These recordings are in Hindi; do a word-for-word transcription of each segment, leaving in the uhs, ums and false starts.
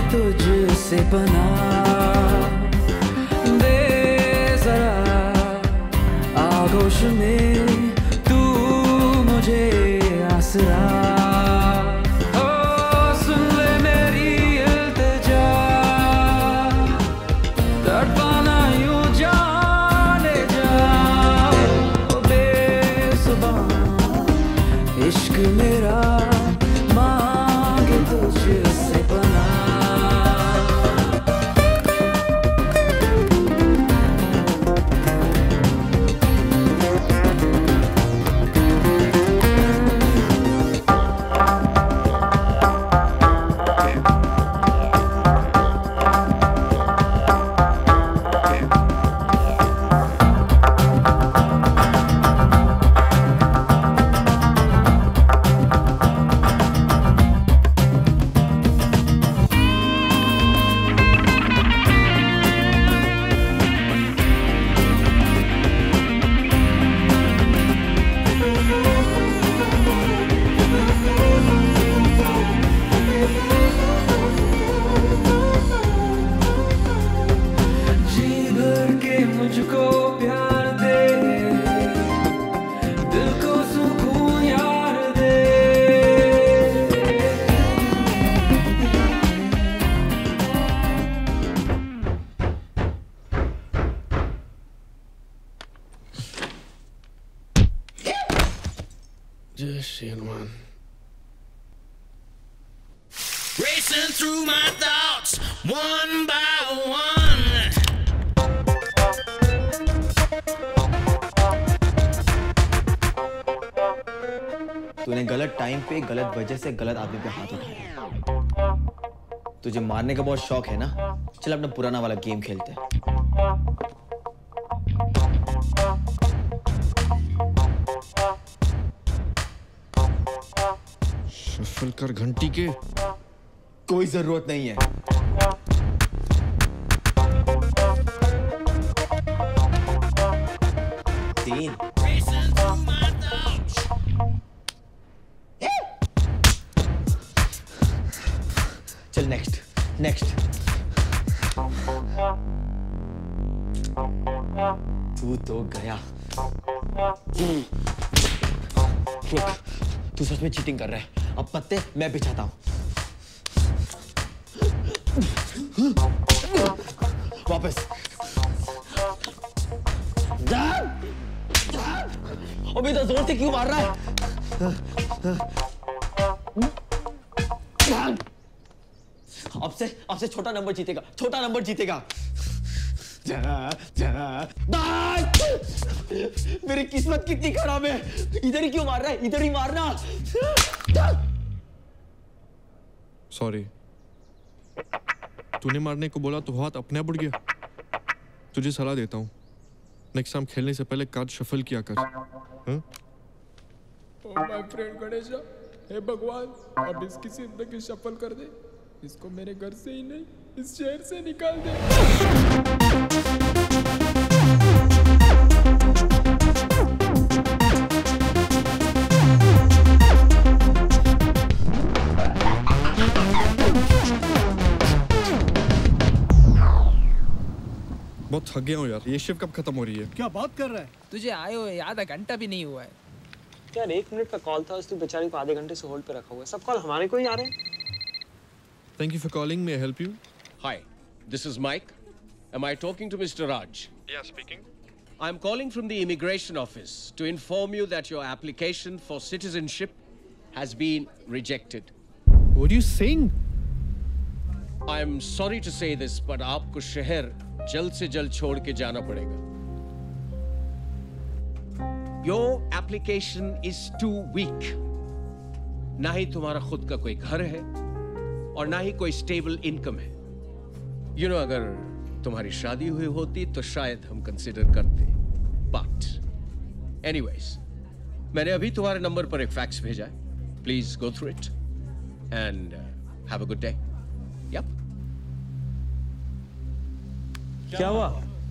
तुझसे बना दे जरा आगोश में तू मुझे आसरा इश्क मेरा मांगे तुझसे बना मुझको प्यार दे दिल को सुकून यार दे जय Shri Hanuman Racing through my thoughts one by one तूने गलत टाइम पे गलत वजह से गलत आदमी पे हाथ उठाया। तुझे मारने का बहुत शौक है ना? चल अपना पुराना वाला गेम खेलते हैं। शफल कर घंटी के। कोई जरूरत नहीं है। तीन। चल नेक्स्ट नेक्स्ट तू तो गया। रुक, तू सच में चीटिंग कर रहा है। अब पत्ते मैं बिछाता हूं। वापस अबे तो जोर से क्यों मार रहा है? अब से अब से छोटा नंबर जीतेगा, छोटा नंबर जीतेगा। जा, जा, मेरी किस्मत कितनी खराब है। इधर ही क्यों मार रहा है? इधर ही मारना। सॉरी, तूने मारने को बोला तो हाथ अपने आप उड़ गया। तुझे सलाह देता हूँ, नेक्स्ट टाइम खेलने से पहले कार्ड शफल किया कर। हाँ? ओह माय फ्रेंड गणेशा, हे भगवान, अब इसकी जिंदगी शफल कर दे। इसको मेरे घर से ही नहीं, इस शहर से निकाल दे। बहुत थक गया हूँ यार। ये शिफ्ट कब खत्म हो रही है? क्या बात कर रहा है? तुझे आए हुए आधा घंटा भी नहीं हुआ है यार। एक मिनट का कॉल था, उस बेचारी को आधे घंटे से होल्ड पे रखा हुआ है। सब कॉल हमारे को ही आ रहे हैं। Thank you for calling. May I help you? Hi, this is Mike. Am I talking to Mister Raj? Yeah, speaking. I'm calling from the immigration office to inform you that your application for citizenship has been rejected. What are you saying? I'm sorry to say this, but आपको शहर जल्द से जल्द छोड़ के जाना पड़ेगा। Your application is too weak. ना ही तुम्हारा खुद का कोई घर है और ना ही कोई स्टेबल इनकम है। You know, अगर तुम्हारी शादी हुई होती तो शायद हम कंसिडर करते। But, anyways, मैंने अभी तुम्हारे नंबर पर एक फैक्स भेजा है। Please go through it and uh, have a good day. Yep. क्या हुआ?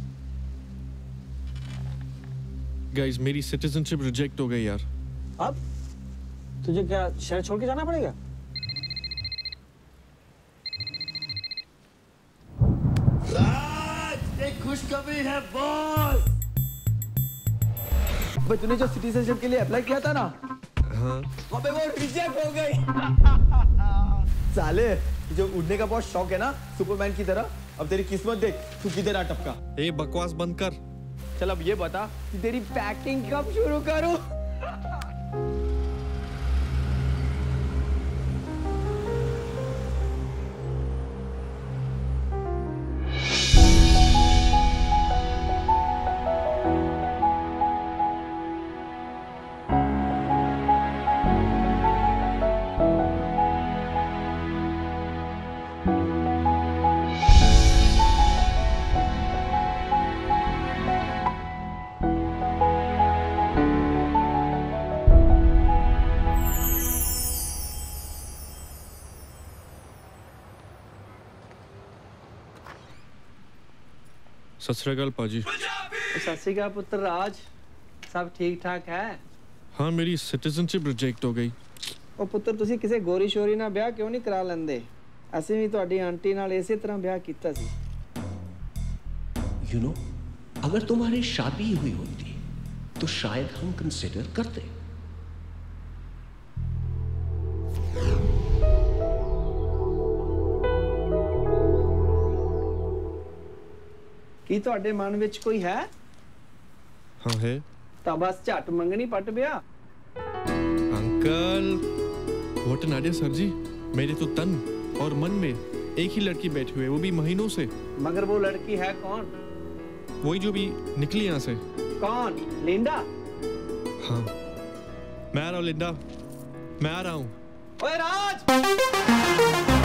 Guys, मेरी सिटीजनशिप रिजेक्ट हो गई यार। अब तुझे क्या शहर छोड़ के जाना पड़ेगा? खुशखबरी है बॉस। भाई तूने जो सिटीजनशिप के लिए अप्लाई किया था ना, हाँ अबे वो रिजेक्ट हो गई। साले जो उड़ने का बहुत शौक है ना सुपरमैन की तरह, अब तेरी किस्मत देख तू किधर आ टपका। ए बकवास बंद कर। चल अब ये बता कि तेरी पैकिंग कब शुरू करूं? सत श्री अकाल पाजी। सत श्री अकाल पुत्र राज, सब ठीक ठाक है? हाँ मेरी सिटीजनशिप रिजेक्ट हो गई। ਉਹ ਪੁੱਤਰ ਤੁਸੀਂ ਕਿਸੇ ਗੋਰੀ ਸ਼ੋਰੀ ਨਾਲ ਵਿਆਹ ਕਿਉਂ ਨਹੀਂ ਕਰਾ ਲੈਂਦੇ? ਅਸੀਂ ਵੀ ਤੁਹਾਡੀ ਆਂਟੀ ਨਾਲ ਇਸੇ ਤਰ੍ਹਾਂ ਵਿਆਹ ਕੀਤਾ ਸੀ। You know, अगर तुम्हारी शादी हुई होती तो शायद हम कंसिडर करते। ਕੀ ਤੁਹਾਡੇ ਮਨ ਵਿੱਚ ਕੋਈ ਹੈ? हाँ है ਤਾਂ ਬਸ ਝੱਟ ਮੰਗਣੀ ਪੱਟ ਵਿਆਹ। Uncle what an idea sir ji. मेरे तो तन और मन में एक ही लड़की बैठी हुई है, वो भी महीनों से। मगर वो लड़की है कौन? वही जो भी निकली यहाँ से। कौन? लिंडा? हाँ मैं आ रहा हूँ लिंडा, मैं आ रहा हूँ। ओए राज!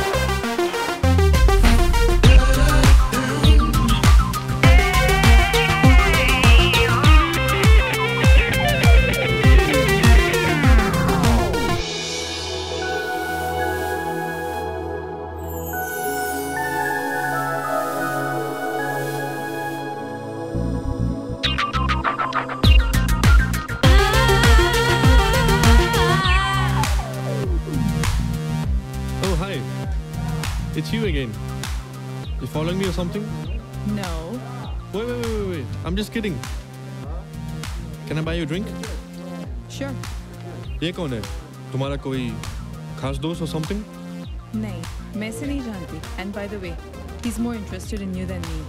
It's you again. You following me or something? No. Wait, wait, wait, wait, wait. I'm just kidding. Can I buy you a drink? Sure. ये कौन है? तुम्हारा कोई खास दोस्त or something? नहीं, मैं इसे नहीं जानती. And by the way, he's more interested in you than me.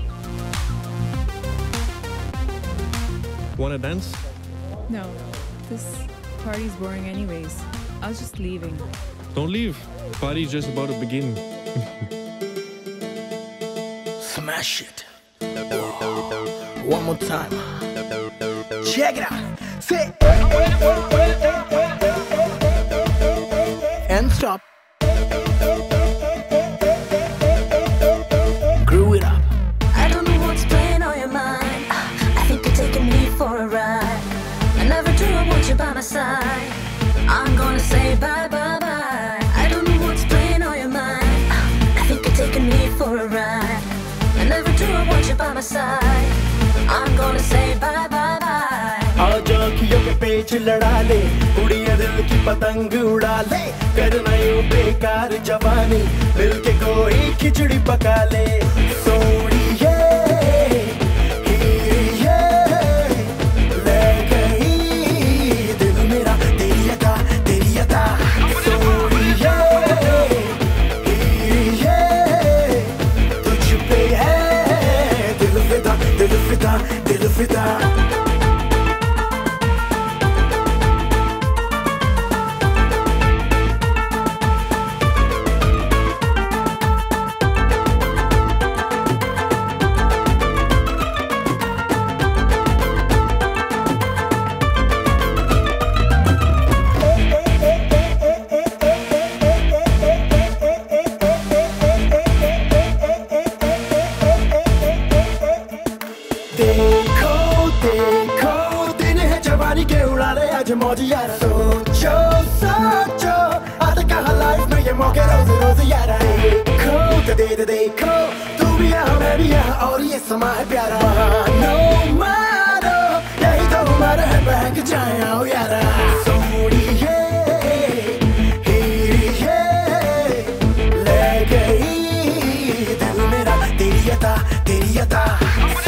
Wanna dance? No, this party's boring anyways. I was just leaving. Don't leave. Party's just about to begin. Smash it. One more time. Check it out. Say and stop. Grew it up. I don't know what's playing on your mind. I think you're taking me for a ride. I never do want you by my side. I'm gonna say bye bye bye. I don't know what's playing on your mind. I think you're taking me for a ride. I never do want you by my side. I'm gonna say bye bye bye. आज आँखियों के पेच लड़ा ले, उड़िया दिल की पतंग उड़ा ले, करना यूं बेकार जवानी, मिलके कोई खिचड़ी पका ले। सोनिए दिल फिदा। मौज यारा सोचो सोचो आता कहाँ लाइफ में ये मौके रोज रोज यारा। देखो तो दे दे देखो, तू भी यहाँ मैं भी यहाँ और ये समा है प्यारा। मानो मानो यही तो हमारा है, बहक जाए आओ यारा। सोनिए हीरिए ले गई दिल मेरा, तेरी अता तेरी अता।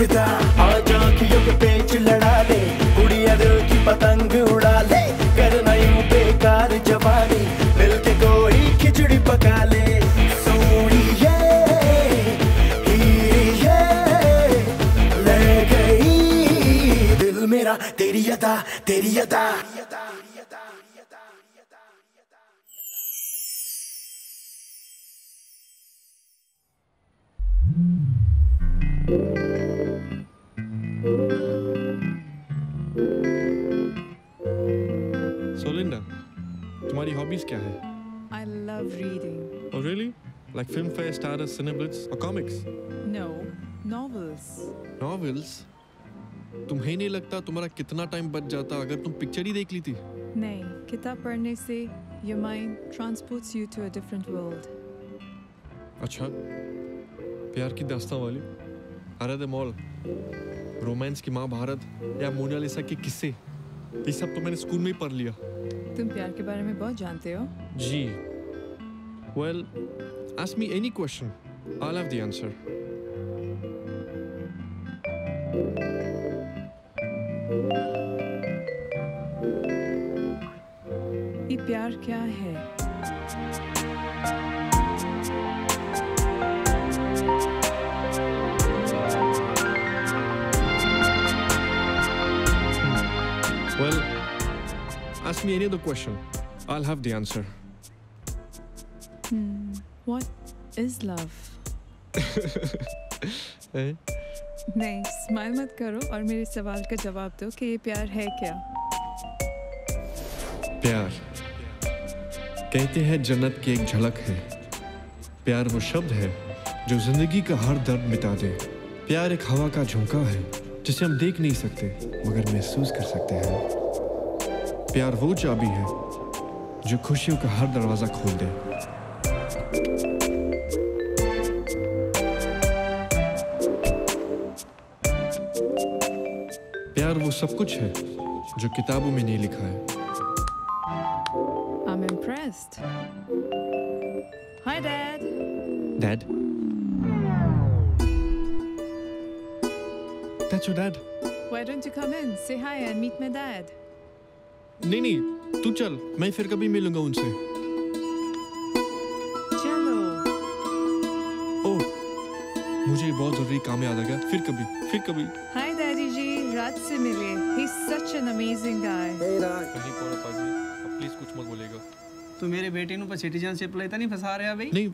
फिदा आज आँखियों के पेच लड़ा ले उड़िया दिल की पतंग उड़ा ले करना यूं बेकार जवानी मिलके कोई खिचड़ी पका ले सोनिए हीरे ले गई दिल मेरा तेरी अदा तेरी अदा So Linda, तुम्हारी हॉबीज क्या है? I love reading. Oh really? Like film fare, Stardust, Cineblitz, or comics? No, novels. Novels? तुम्हें नहीं लगता तुम्हारा कितना टाइम बच जाता अगर तुम पिक्चर ही देख ली थी? नहीं, किताब पढ़ने से your mind transports you to a different world. अच्छा, प्यार की दास्तां वाली, अरे द मॉल, रोमांस की महाभारत या मोनालिसा के किस्से, ये सब तो मैंने स्कूल में ही पढ़ लिया। तुम प्यार के बारे में बहुत जानते हो? जी। Well, ask me any question, I'll have the answer. ये प्यार क्या है? Well, ask me any other question. I'll have the answer. Hmm. What is love? Eh? नहीं, स्माइल मत करो और मेरे सवाल का जवाब दो कि ये प्यार है क्या? प्यार कहते हैं जन्नत की एक झलक है। प्यार वो शब्द है जो जिंदगी का हर दर्द मिटा दे। प्यार एक हवा का झोंका है जिसे हम देख नहीं सकते मगर महसूस कर सकते हैं। प्यार वो चाबी है जो खुशियों का हर दरवाजा खोल दे। प्यार वो सब कुछ है जो किताबों में नहीं लिखा है। I'm impressed. Hi, Dad. Dad? That's your dad? Why don't you come in, say hi and meet my dad? नहीं नहीं, तू चल, मैं फिर कभी मिलूंगा उनसे। चलो। ओह, मुझे बहुत जरूरी काम याद आ गया। फिर कभी, फिर कभी। Hi, Daddy जी, रात से मिले। He's such an amazing guy. Hey, राज। नहीं पौड़ा पाजी, अब प्लीज कुछ मत बोलेगा। तू मेरे बेटे नु पर सिटीजनशिप लेता नहीं फंसा रहा भाई? नहीं।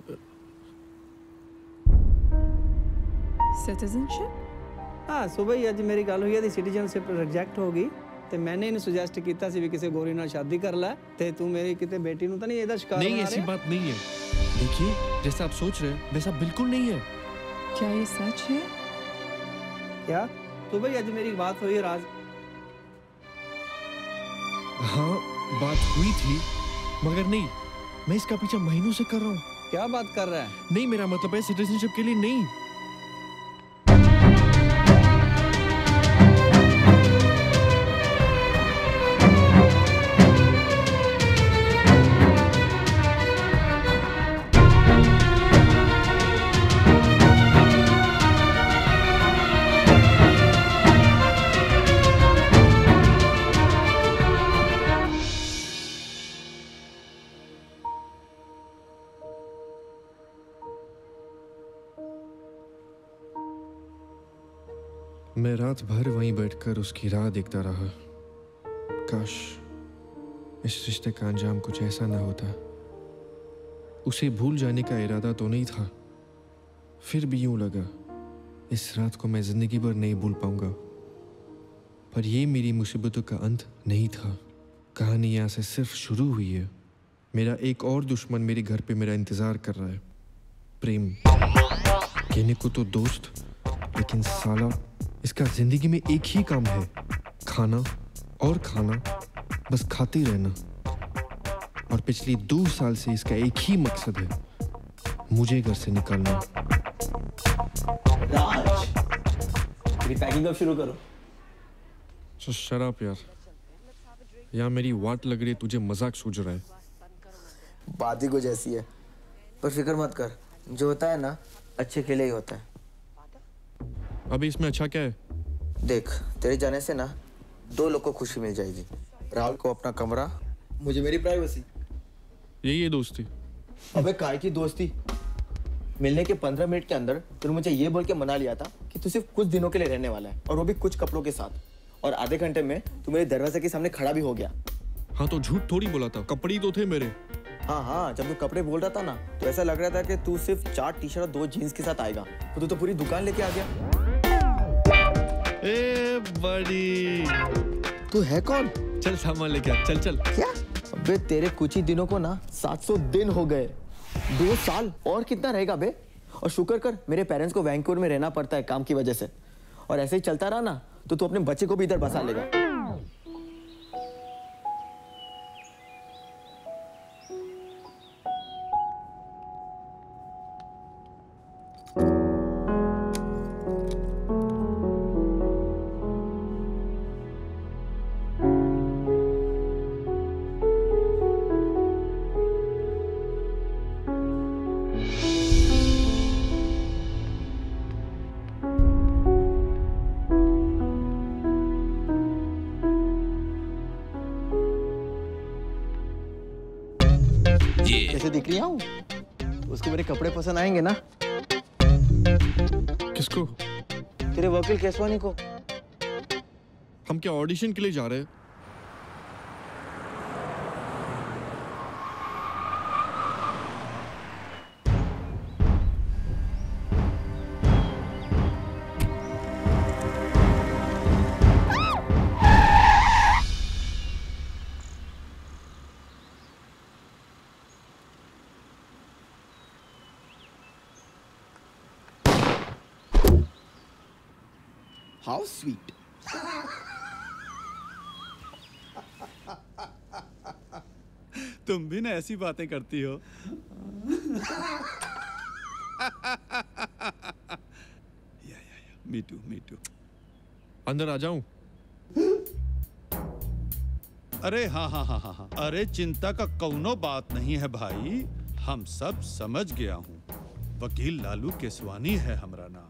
Citizenship? हाँ, सुबह ही आज मेरी गल हुई थी सिटीजनशिप रिजेक्ट हो गई ते मैंने इन्हें सुजेस्ट किया सी भी किसी गोरी नाल शादी कर ला ते तू मेरी किते बेटी नु तो नहीं ਇਹਦਾ शिकार नहीं, ऐसी बात नहीं है। देखिए, जैसा आप सोच रहे हैं वैसा बिल्कुल नहीं है। क्या ये सच है? क्या? सुबह ही आज मेरी बात हुई राज। हाँ, बात हुई थी मगर नहीं, मैं इसका पीछा महीनों से कर रहा हूँ। क्या बात कर रहा है? नहीं, मेरा मतलब है सिटीजनशिप के लिए नहीं। मैं रात भर वहीं बैठकर उसकी राह देखता रहा। काश इस रिश्ते का अंजाम कुछ ऐसा ना होता। उसे भूल जाने का इरादा तो नहीं था, फिर भी यूं लगा इस रात को मैं जिंदगी भर नहीं भूल पाऊंगा। पर ये मेरी मुसीबतों का अंत नहीं था। कहानी यहाँ से सिर्फ शुरू हुई है। मेरा एक और दुश्मन मेरे घर पे मेरा इंतजार कर रहा है। प्रेम कहने को तो दोस्त, लेकिन साला इसका जिंदगी में एक ही काम है, खाना और खाना, बस खाते रहना। और पिछले दो साल से इसका एक ही मकसद है, मुझे घर से निकालना। राज, मेरी पैकिंग अब शुरू करो। तो शराब यार, यहाँ मेरी वाट लग रही है, तुझे मजाक सूझ रहा है। बात ही कुछ ऐसी है, पर फिक्र मत कर, जो होता है ना अच्छे के लिए ही होता है। अभी इसमें अच्छा क्या है? देख, तेरे जाने से ना दो लोग को खुशी मिल जाएगी। राहुल को अपना कमरा, मुझे मेरी प्राइवेसी। यही है दोस्ती। अबे काय की दोस्ती? मिलने के पंद्रह मिनट के अंदर तूने मुझे ये बोल के मना लिया था कि तू सिर्फ कुछ दिनों के लिए रहने वाला है, और वो भी कुछ कपड़ों के साथ, और आधे घंटे में तू मेरे दरवाजे के सामने खड़ा भी हो गया। हाँ तो झूठ थोड़ी बोला था, कपड़े ही तो थे मेरे। हाँ हाँ, जब तू कपड़े बोल रहा था ना तो ऐसा लग रहा था कि तू सिर्फ चार टी शर्ट और दो जीन्स के साथ आएगा, तो तू तो पूरी दुकान लेके आ गया। ए बड़ी, तू है कौन? चल सामान लेके आ, चल चल। क्या? अबे तेरे कुछ ही दिनों को ना सात सौ दिन हो गए। दो साल और कितना रहेगा बे? और शुक्र कर मेरे पेरेंट्स को वैंकूवर में रहना पड़ता है काम की वजह से, और ऐसे ही चलता रहा ना तो तू अपने बच्चे को भी इधर बसा लेगा। कैसे दिख रही हूँ? उसको मेरे कपड़े पसंद आएंगे ना? किसको? तेरे वकील केसवानी को। हम क्या ऑडिशन के लिए जा रहे हैं? How sweet. तुम भी ना ऐसी बातें करती हो। या या या, me too, me too. अंदर आ जाऊं? अरे हाँ हाँ हाँ हाँ हाँ, अरे चिंता का कौनो बात नहीं है भाई, हम सब समझ गया हूँ। वकील लालू केसवानी है हमारा नाम।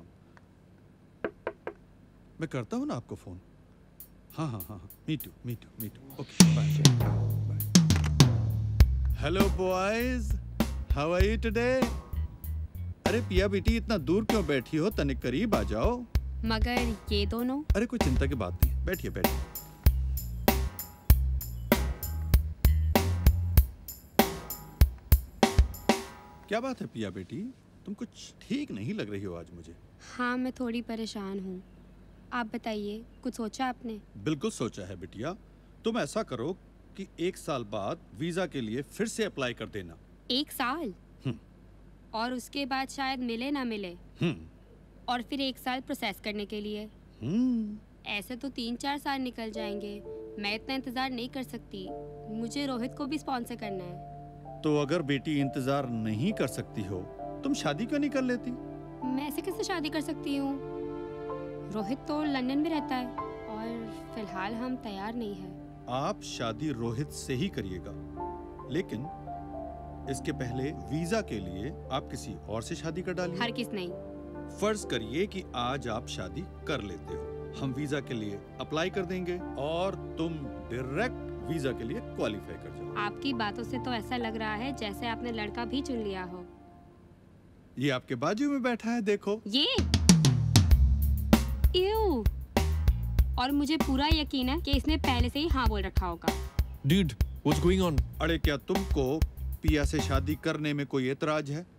मैं करता हूँ ना आपको फोन। हाँ हाँ हाँ, me too me too me too. Okay bye bye. Hello boys, how are you today? अरे पिया बेटी इतना दूर क्यों बैठी हो, तनिक करीब आ जाओ। मगर ये दोनों? अरे कोई चिंता की बात नहीं, बैठिए बैठिए। क्या बात है पिया बेटी, तुम कुछ ठीक नहीं लग रही हो आज मुझे। हाँ मैं थोड़ी परेशान हूँ, आप बताइए कुछ सोचा आपने? बिल्कुल सोचा है बिटिया, तुम ऐसा करो कि एक साल बाद वीजा के लिए फिर से अप्लाई कर देना। एक साल? और उसके बाद शायद मिले ना मिले, और फिर एक साल प्रोसेस करने के लिए। ऐसे तो तीन चार साल निकल जाएंगे, मैं इतना इंतजार नहीं कर सकती, मुझे रोहित को भी स्पॉन्सर करना है। तो अगर बेटी इंतजार नहीं कर सकती हो, तुम शादी क्यों नहीं कर लेती? मैं ऐसे कैसे शादी कर सकती हूँ? रोहित तो लंदन में रहता है और फिलहाल हम तैयार नहीं हैं। आप शादी रोहित से ही करिएगा, लेकिन इसके पहले वीजा के लिए आप किसी और से शादी कर डालिए। हर किस नहीं। फर्ज करिए कि आज आप शादी कर लेते हो, हम वीजा के लिए अप्लाई कर देंगे और तुम डायरेक्ट वीजा के लिए क्वालिफाई कर जाओ। आपकी बातों से तो ऐसा लग रहा है जैसे आपने लड़का भी चुन लिया हो। ये आपके बाजू में बैठा है, देखो। ये Ew. और मुझे पूरा यकीन है कि इसने पहले से ही हाँ बोल रखा होगा। Dude, what's going on? अरे क्या तुमको पिया से शादी करने में कोई एतराज है?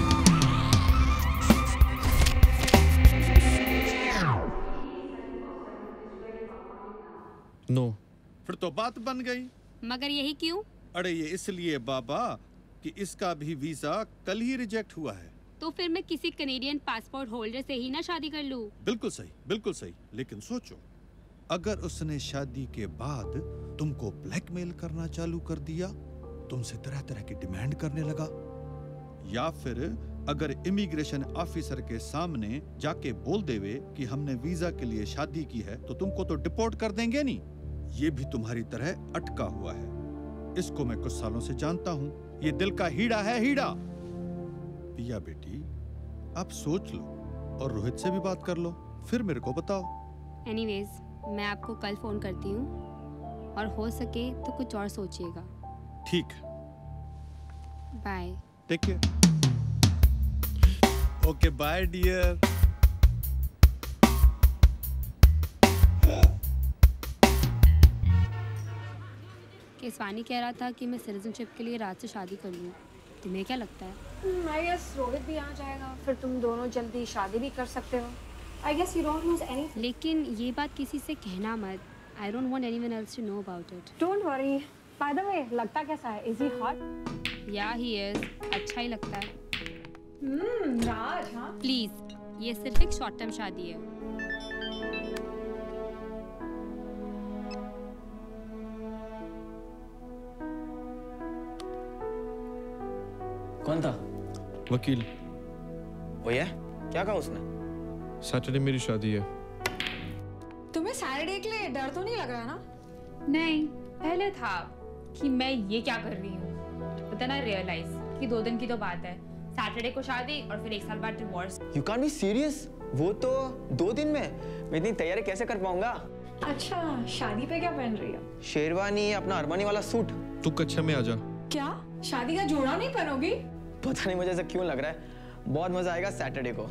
No. फिर तो बात बन गई। मगर यही क्यों? अरे ये इसलिए बाबा कि इसका भी वीजा कल ही रिजेक्ट हुआ है। तो फिर मैं किसी कनेडियन पासपोर्ट होल्डर से ही ना शादी कर लूं? बिल्कुल सही, बिल्कुल सही, लेकिन सोचो, अगर उसने शादी के बाद तुमको ब्लैकमेल करना चालू कर दिया, तुमसे तरह तरह की डिमांड करने लगा, या फिर अगर इमिग्रेशन ऑफिसर के सामने जाके बोल देवे कि हमने वीजा के लिए शादी की है, तो तुमको तो डिपोर्ट कर देंगे नहीं। ये भी तुम्हारी तरह अटका हुआ है। इसको मैं कुछ सालों से जानता हूँ, ये दिल का हीड़ा है, हीड़ा। पिया बेटी, आप सोच लो और रोहित से भी बात कर लो। फिर मेरे को बताओ। एनीवेज, मैं आपको कल फोन करती हूँ और हो सके तो कुछ और सोचिएगा। ठीक है, bye. Take care. Okay bye dear. Keswani कह रहा था कि मैं सिटीजनशिप के लिए राज से शादी कर लूँ। तुम्हें क्या लगता है? आई गेस रोहित भी आ जाएगा, फिर तुम दोनों जल्दी शादी भी कर सकते हो। I guess you don't lose anything. लेकिन ये बात किसी से कहना मत। I don't want anyone else to know about it. Don't worry. By the way, लगता कैसा है? Is he hot? या ही इज। अच्छा ही लगता है। हम्म, राज, हाँ? प्लीज, ये सिर्फ एक शॉर्ट टर्म शादी है। कौन था? वकील। वो ये क्या कहा उसने? सैटरडे मेरी शादी है। तुम्हें सैटरडे के लिए डर तो नहीं लग रहा ना? नहीं, पहले था कि मैं ये क्या कर रही हूँ, पता ना रियलाइज कि दो दिन की तो बात है, सैटरडे को शादी और फिर एक साल बाद divorce. You can't be serious। वो तो दो दिन में। मैं इतनी तैयारी कैसे कर पाऊंगा? अच्छा, शादी पे क्या पहन रही हो? शेरवानी, अपना अरमानी वाला सूट। तू कच्छा में आ जा। क्या शादी का जोड़ा नहीं पहनोगी? पता नहीं मुझे ऐसा क्यों लग रहा है। बहुत मजा आएगा सैटरडे को।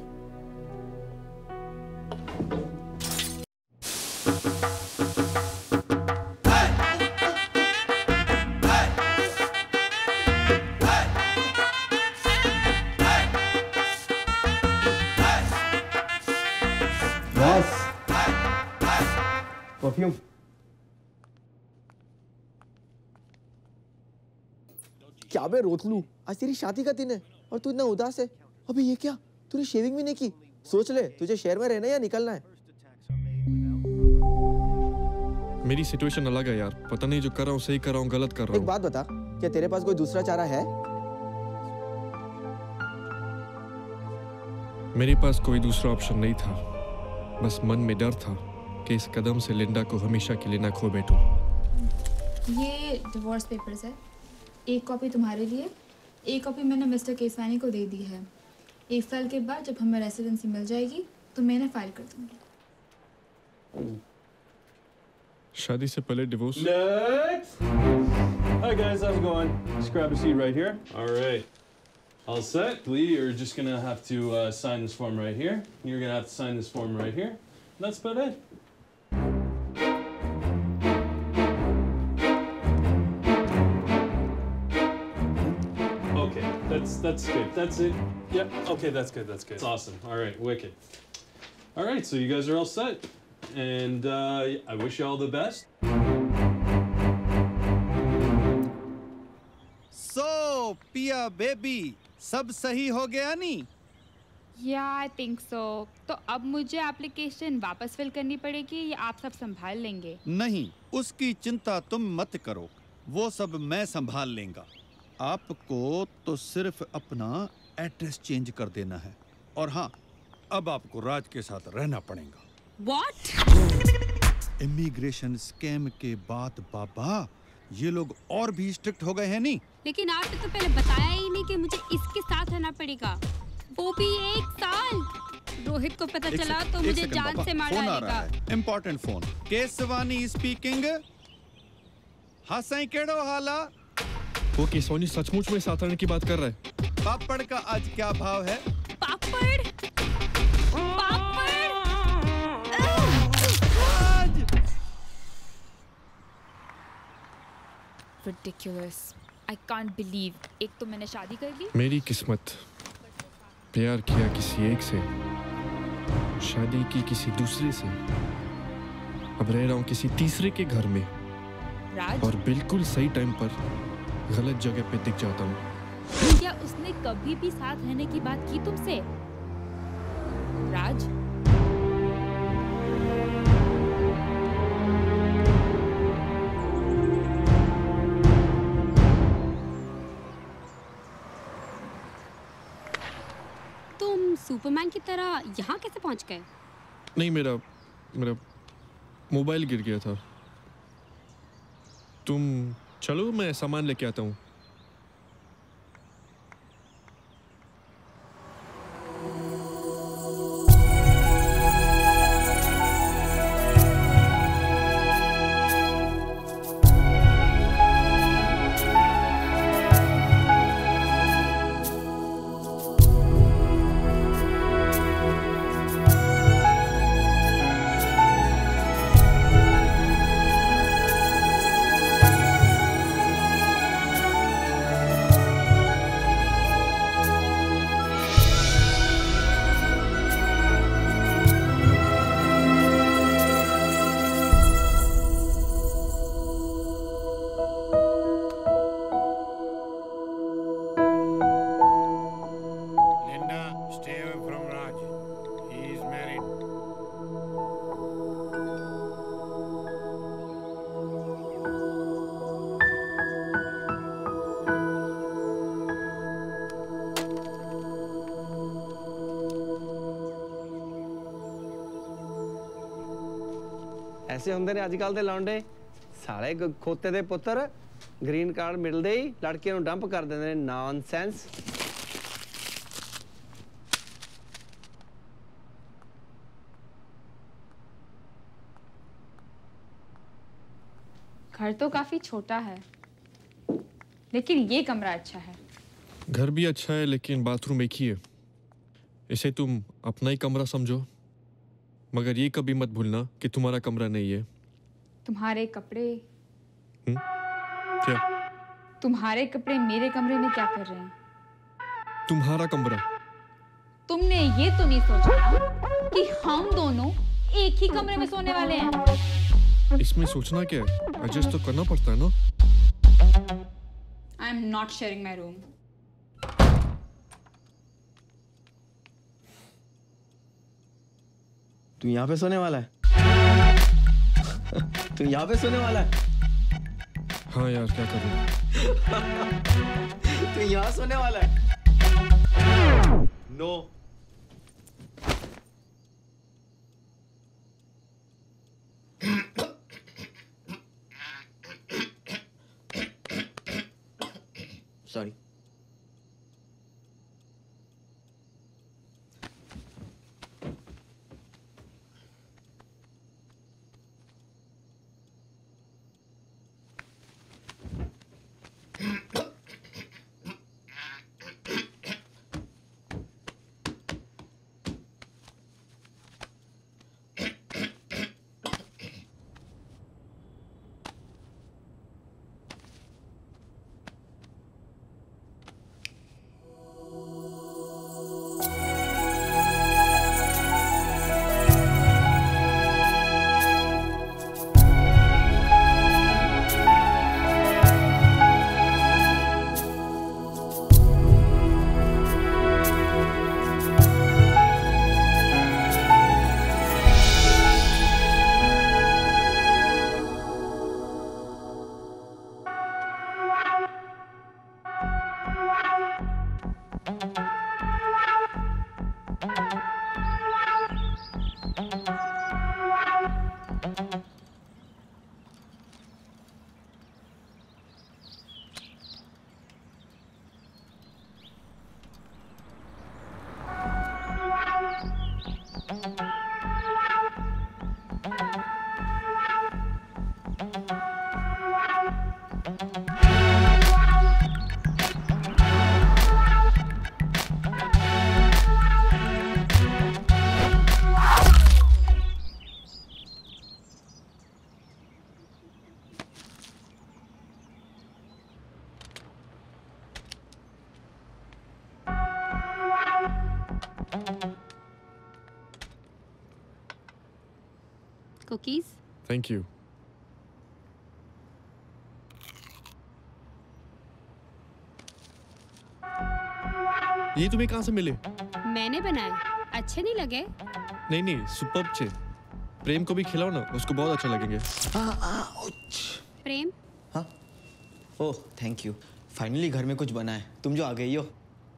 परफ्यूम। क्या बे रोतलू, आज तेरी शादी का दिन है और तू इतना उदास है। अबे ये क्या, तूने शेविंग भी नहीं की? सोच ले, तुझे शहर में रहना है या निकलना है? मेरी सिचुएशन अलग है यार, पता नहीं जो कर रहा हूँ सही कर रहा हूँ गलत कर रहा हूँ। एक बात बता, क्या तेरे पास कोई दूसरा चारा है? मेरे पास कोई दूसरा ऑप्शन नहीं था, बस मन में डर था कि इस कदम से लिंडा को हमेशा के लिए ना खो बैठूं। ये डिवोर्स पेपर्स है, एक कॉपी तुम्हारे लिए, एक कॉपी मैंने मिस्टर केसवानी को दे दी है। एक साल के बाद जब हमें रेसिडेंसी मिल जाएगी तो मैंने फाइल कर दूंगी। शादी से पहले divorce? Next! Hi guys, how's it going? Just grab a seat right here. All right. All set? Lee, you're just gonna have to uh, sign this form right here. You're gonna have to sign this form right here. That's about it. Okay, that's that's good. That's it. Yep. Okay, that's good. That's good. That's awesome. All right, wicked. All right, so you guys are all set, and uh, I wish you all the best. So, Piya baby, सब सही हो गया नी? या आई थिंक सो। तो अब मुझे एप्लीकेशन वापस फिल करनी पड़ेगी या आप सब संभाल लेंगे? नहीं, उसकी चिंता तुम मत करो, वो सब मैं संभाल लेंगा। आपको तो सिर्फ अपना एड्रेस चेंज कर देना है, और हाँ, अब आपको राज के साथ रहना पड़ेगा। What? इमिग्रेशन स्कैम के बाद बाबा, ये लोग और भी स्ट्रिक्ट हो गए हैं नहीं? लेकिन आपने तो पहले बताया ही नहीं कि मुझे इसके साथ रहना पड़ेगा, वो भी एक साल। रोहित को पता चला तो मुझे जान से मार डालेगा। Important phone. केसवानी स्पीकिंग। हाँ सही, केड़ो हाला? वो केसवानी सचमुच में साथ रहने की बात कर रहा है। पापड़ का आज क्या भाव है? पापड़? पापड़? Ridiculous. I can't believe. एक तो मैंने शादी कर ली। मेरी किस्मत, प्यार किया किसी एक से, शादी की किसी दूसरे से, अब रह रहा हूँ किसी तीसरे के घर में, राज? और बिल्कुल सही टाइम पर गलत जगह पे दिख जाता हूँ। क्या उसने कभी भी साथ रहने की बात की तुमसे? राज? तुम सुपरमैन की तरह यहाँ कैसे पहुँच गए? नहीं, मेरा मेरा मोबाइल गिर गया था। तुम चलो, मैं सामान लेके आता हूँ। ਐਸੇ ਹੁੰਦੇ ਨੇ ਅੱਜ ਕੱਲ ਦੇ ਲੌਂਡੇ ਸਾਲੇ ਖੋਤੇ ਦੇ ਪੁੱਤਰ ਗ੍ਰੀਨ ਕਾਰਡ ਮਿਲਦੇ ਹੀ ਲੜਕੀਆਂ ਨੂੰ ਡੰਪ ਕਰ ਦਿੰਦੇ ਨੇ ਨੌਨਸੈਂਸ घर तो काफी छोटा है लेकिन ये कमरा अच्छा है। घर भी अच्छा है लेकिन बाथरूम एक ही है। इसे तुम अपना ही कमरा समझो, मगर ये कभी मत भूलना कि तुम्हारा कमरा नहीं है। तुम्हारे कपड़े हुँ? क्या? तुम्हारे कपड़े मेरे कमरे में क्या कर रहे हैं? तुम्हारा कमरा। तुमने ये तो नहीं सोचा ना कि हम दोनों एक ही कमरे में सोने वाले हैं। इसमें सोचना क्या है? एडजस्ट तो करना पड़ता है ना। I am not sharing my room. तू यहाँ पे सोने वाला है? तू यहाँ पे सोने वाला है? हाँ यार क्या करूँ? तू यहाँ सोने वाला है? No. Sorry. Cookies? Thank you. ये तुम्हें कहाँ से मिले? मैंने बनाए। अच्छे नहीं लगे? नहीं नहीं सुपर्ब चे। प्रेम को भी खिलाओ ना, उसको बहुत अच्छा लगेंगे। प्रेम? हाँ? Oh thank you. फाइनली घर में कुछ बना है। तुम जो आ गई हो।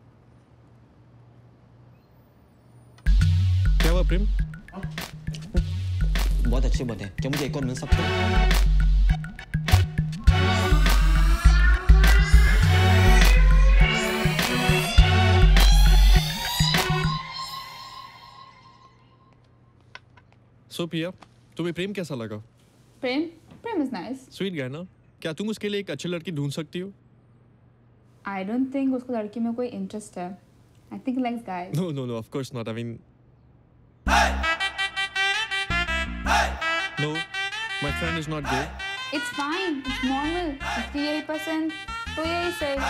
क्या हुआ प्रेम? बहुत अच्छे बने। क्या मुझे एक और मिल सकते हैं? सो पिया, तुम्हें प्रेम कैसा लगा? Prem? Prem is nice. Sweet guy ना? क्या तुम उसके लिए एक अच्छी लड़की ढूंढ सकती हो? I don't think उसको लड़की में कोई इंटरेस्ट है. I think he likes guys. No, no, no, of course not. I mean, no, my friend is not gay. It's fine. It's normal. उसकी यही पसंद, तो यही सही.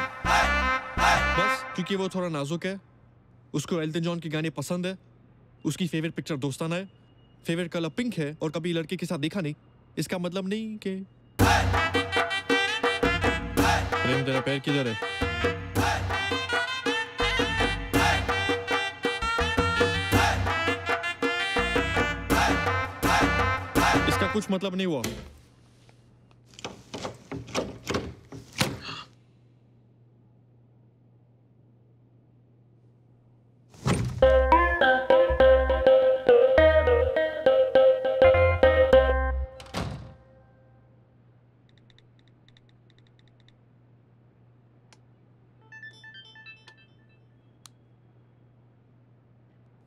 बस क्योंकि वो थोड़ा नाजुक है, उसको एल्टन जॉन के गाने पसंद है, उसकी फेवरेट पिक्चर दोस्ताना है, फेवरेट कलर पिंक है और कभी लड़के के साथ देखा नहीं, इसका मतलब नहीं कि प्रेम तेरा पैर किधर है? इसका कुछ मतलब नहीं हुआ।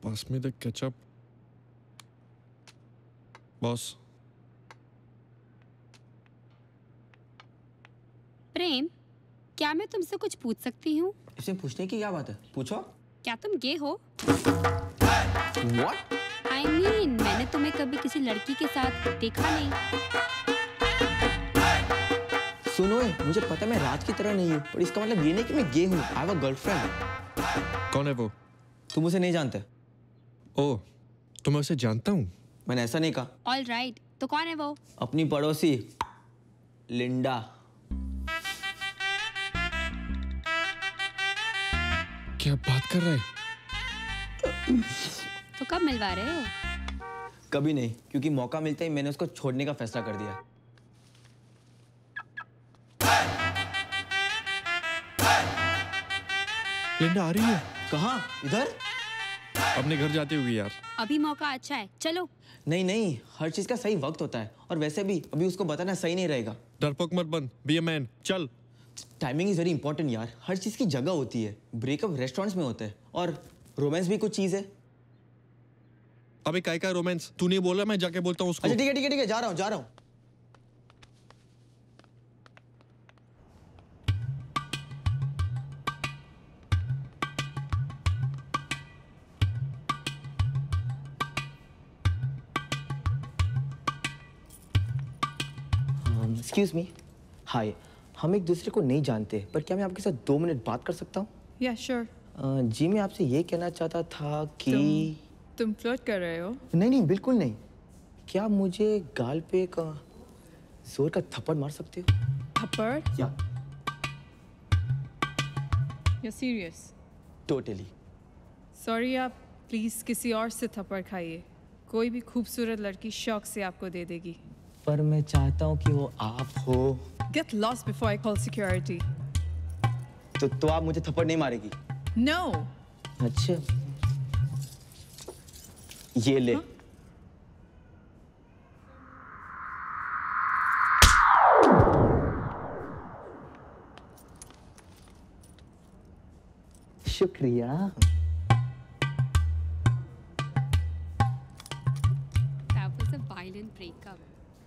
Pass me the ketchup. Boss. प्रेम, क्या मैं तुमसे कुछ पूछ सकती हूँ? इसमें पूछने की क्या बात है? पूछो। क्या तुम गे हो? What? I mean, मैंने तुम्हें कभी किसी लड़की के साथ देखा नहीं। सुनो, मुझे पता है मैं राज की तरह नहीं हूँ, पर इसका मतलब ये नहीं कि मैं गे हूँ। I have a girlfriend. कौन है वो? तुम उसे नहीं जानते? ओह, तो मैं उसे जानता हूँ। मैंने ऐसा नहीं कहा। All right, तो कौन है वो? अपनी पड़ोसी लिंडा। क्या बात कर रहा है? तो कब मिलवा रहे हो? कभी नहीं, क्योंकि मौका मिलते ही मैंने उसको छोड़ने का फैसला कर दिया। लिंडा आ रही है। कहाँ? इधर? अपने घर जाते हुए यार। अभी मौका अच्छा है, चलो। नहीं नहीं, हर चीज का सही वक्त होता है, और वैसे भी अभी उसको बताना सही नहीं रहेगा। डरपोक मत बन, बी अ मैन, चल। टाइमिंग इज वेरी इंपॉर्टेंट यार, हर चीज की जगह होती है। ब्रेकअप रेस्टोरेंट्स में होते हैं, और रोमांस भी कुछ चीज है। अबे काय का रोमांस? तू नहीं बोला, मैं जाके बोलता हूँ उसको। अच्छा ठीक है ठीक है ठीक है, जा रहा हूँ जा रहा हूँ। Excuse me, hi. हम एक दूसरे को नहीं जानते, पर क्या मैं आपके साथ दो मिनट बात कर सकता हूँ? या श्योर। जी मैं आपसे ये कहना चाहता था कि तुम, तुम फ्लर्ट कर रहे हो? नहीं नहीं बिल्कुल नहीं। क्या आप मुझे गाल पे एक जोर का थप्पड़ मार सकते हो? थप्पड़? या You're serious? टोटली। सॉरी, आप प्लीज किसी और से थप्पड़ खाइए। कोई भी खूबसूरत लड़की शौक से आपको दे देगी। पर मैं चाहता हूँ कि वो आप हो। Get lost before I call security. तो तो आप मुझे थप्पड़ नहीं मारेगी? No. अच्छा, ये ले। huh? शुक्रिया। That was a violent breakup.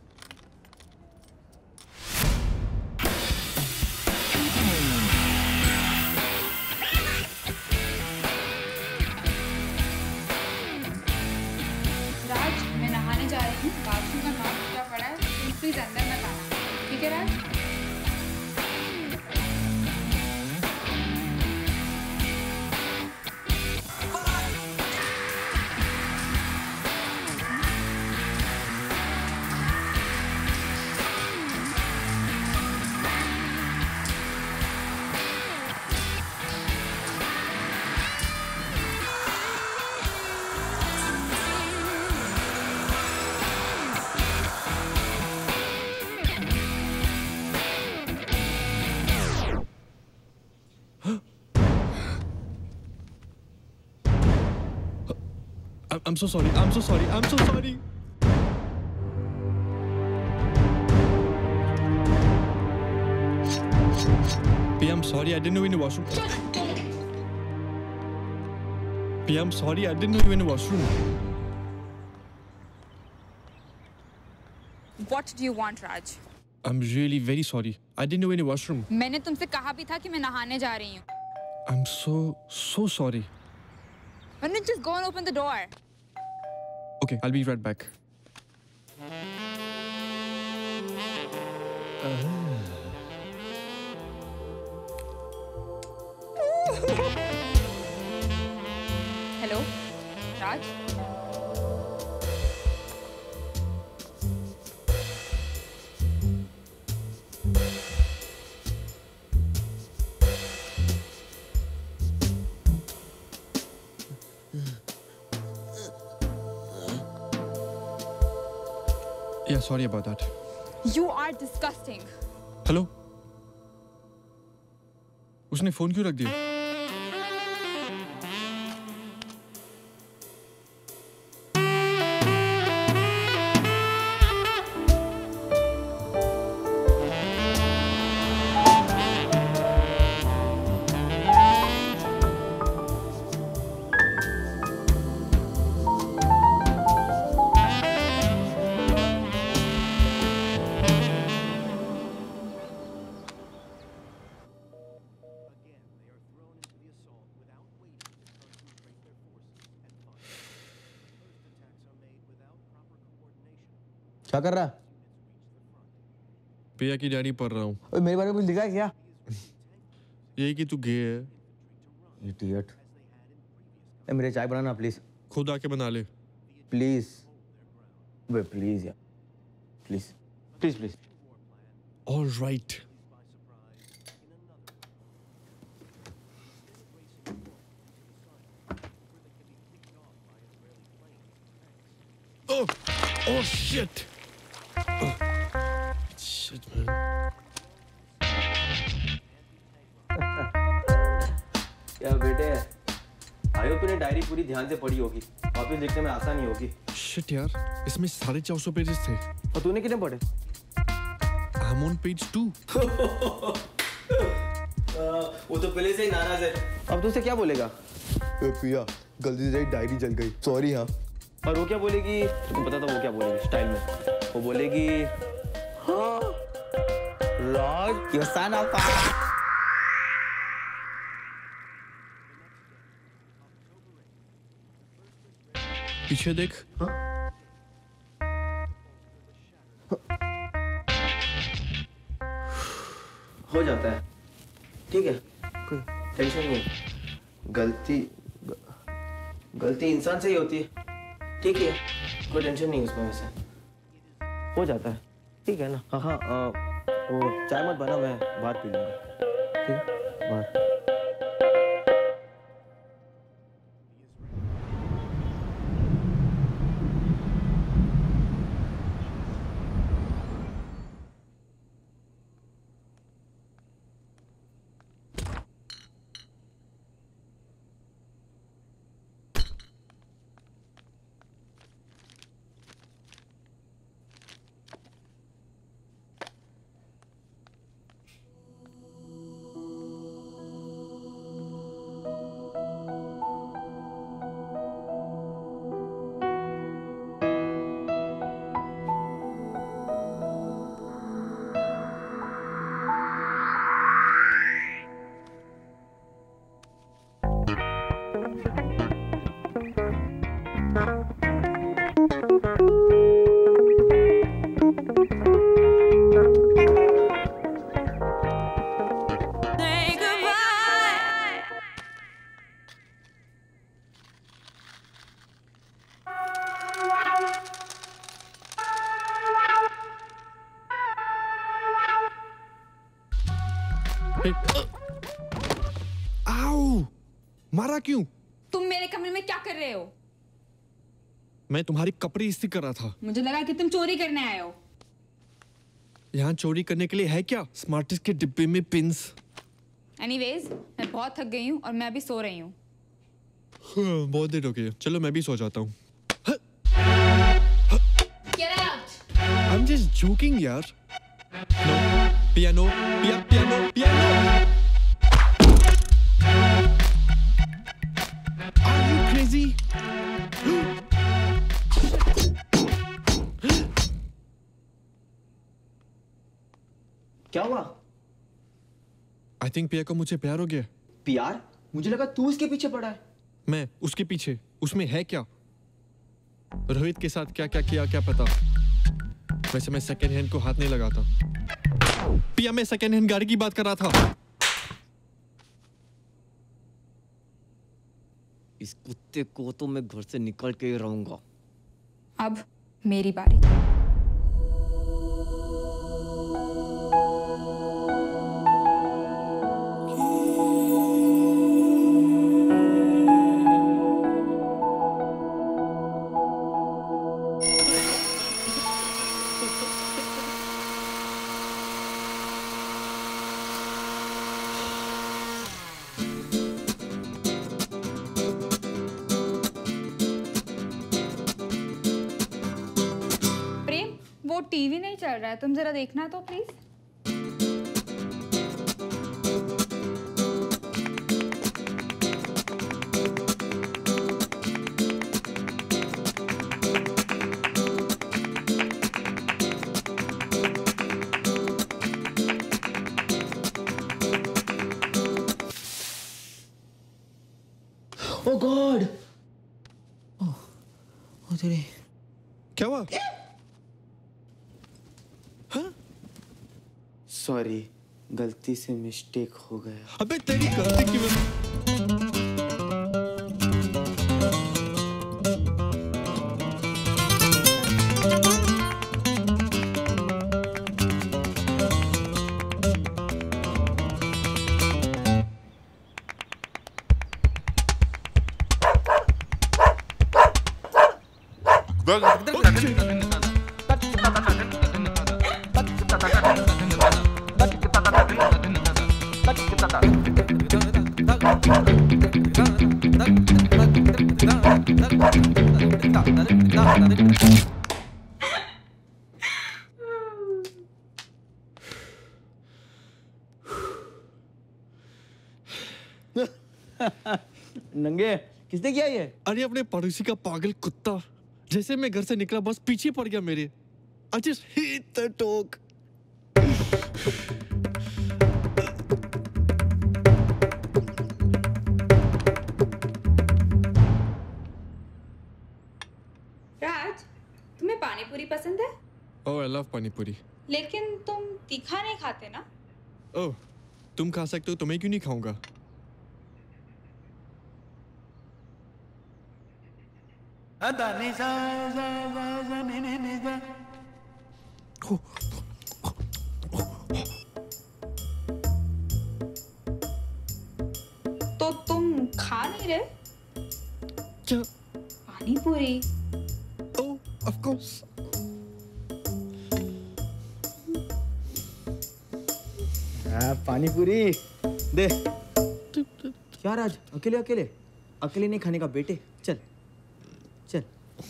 राज, मैं नहाने जा रही हूँ। बाथरूम का नॉब टूटा पड़ा है, तुम प्लीज अंदर मत आना, ठीक है राज? I'm so sorry. I'm so sorry. I'm so sorry. P, I'm sorry. I didn't know you in the washroom. P, I'm sorry. I didn't know you were in the washroom. What do you want, Raj? I'm really very sorry. I didn't know you were in the washroom. मैंने तुमसे कहा भी था कि मैं नहाने जा रही हूँ। I'm so so sorry. Why don't you just go and open the door? Okay, I'll be right back. Hello, Raj? Yeah, sorry about that. You are disgusting. Hello? उसने फोन क्यों रख दिया? क्या कर रहा है? पिया की डायरी पढ़ रहा हूँ। ओए मेरे बारे में कुछ लिखा है क्या? यही कि तू गे है। इडियट। ए मेरे चाय बनाना प्लीज। खुद आके बना ले। प्लीज। वे प्लीज यार। Please please please. All right. Oh, oh shit. Oh. Shit, man. क्या बेटे, आयो तूने डायरी पूरी ध्यान से पढ़ी होगी। वापस लिखने में आसानी होगी। Shit यार, इसमें साढ़े चार सौ पेजेस थे। और तूने कितने पढ़े? I'm on page two. वो तो पहले से ही नाराज है। अब तुझसे क्या बोलेगा? पिया, गलती से डायरी जल गई। सॉरी हाँ। और वो क्या बोलेगी? तुमको पता था वो क्या बोलेगी स्टाइल में? वो बोलेगी हाँ राज your son of a पीछे देख। हाँ? हो जाता है, ठीक है, कोई टेंशन नहीं। गलती ग, गलती इंसान से ही होती है, ठीक है, कोई टेंशन नहीं उसमें। वैसे हो जाता है, ठीक है ना? हाँ हाँ आ, वो चाय मत बना, मैं बाहर पी लूँगा, ठीक है, बाहर। आओ! मारा क्यों? तुम मेरे कमरे में क्या कर रहे हो? मैं तुम्हारी कपड़े इस्त्री कर रहा था। मुझे लगा कि तुम चोरी करने आए हो। यहाँ चोरी करने के लिए है क्या? स्मार्टेस्ट के डिब्बे में पिंस। एनीवेज, मैं बहुत थक गई हूँ और मैं अभी सो रही हूँ। हाँ, बहुत देर हो गई है। चलो मैं भी सो जाता हूँ। Get out! I'm just joking यार। No, piano, pia, piano, piano. Are you crazy? क्या हुआ? I think पिया को मुझे प्यार हो गया। प्यार? मुझे लगा तू उसके पीछे पड़ा है। मैं उसके पीछे? उसमें है क्या? रोहित के साथ क्या क्या किया क्या पता। वैसे मैं सेकेंड हैंड को हाथ नहीं लगाता। पिया, मैं सेकेंड हैंड गाड़ी की बात कर रहा था। इस कुत्ते को तो मैं घर से निकल के ही रहूंगा। अब मेरी बारी। टीवी नहीं चल रहा है, तुम जरा देखना तो please. Oh God! Oh, oh तेरी। क्या हुआ? सॉरी, गलती से मिस्टेक हो गया। अबे तेरी गलती की वजह नंगे, किसने किया ये? अरे अपने पड़ोसी का पागल कुत्ता। जैसे मैं घर से निकला बस पीछे पड़ गया मेरे। I just hate the dog. राज, तुम्हें पानी पूरी पसंद है? Oh, I love पानी पूरी। लेकिन तुम तीखा नहीं खाते ना? ओह, तुम खा सकते हो, तुम्हें क्यों नहीं खाऊंगा? तो तुम खा नहीं रहे? क्या? पानी पूरी। Oh, of course. हाँ, पानी पूरी दे। क्या राज, अकेले अकेले अकेले नहीं खाने का बेटे, चल चल।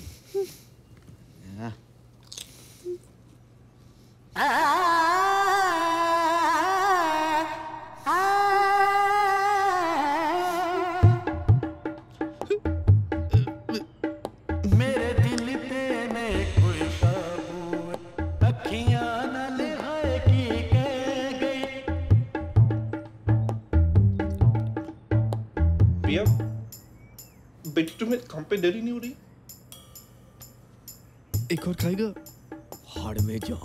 हाँ। मेरे दिल पे ने कोई काबू, अखियां न लिहाए की कह गई। प्रिया, बेटी तुम्हें काम पे डरी नहीं हो रही? एक और खाएगा? हाड़ में जा।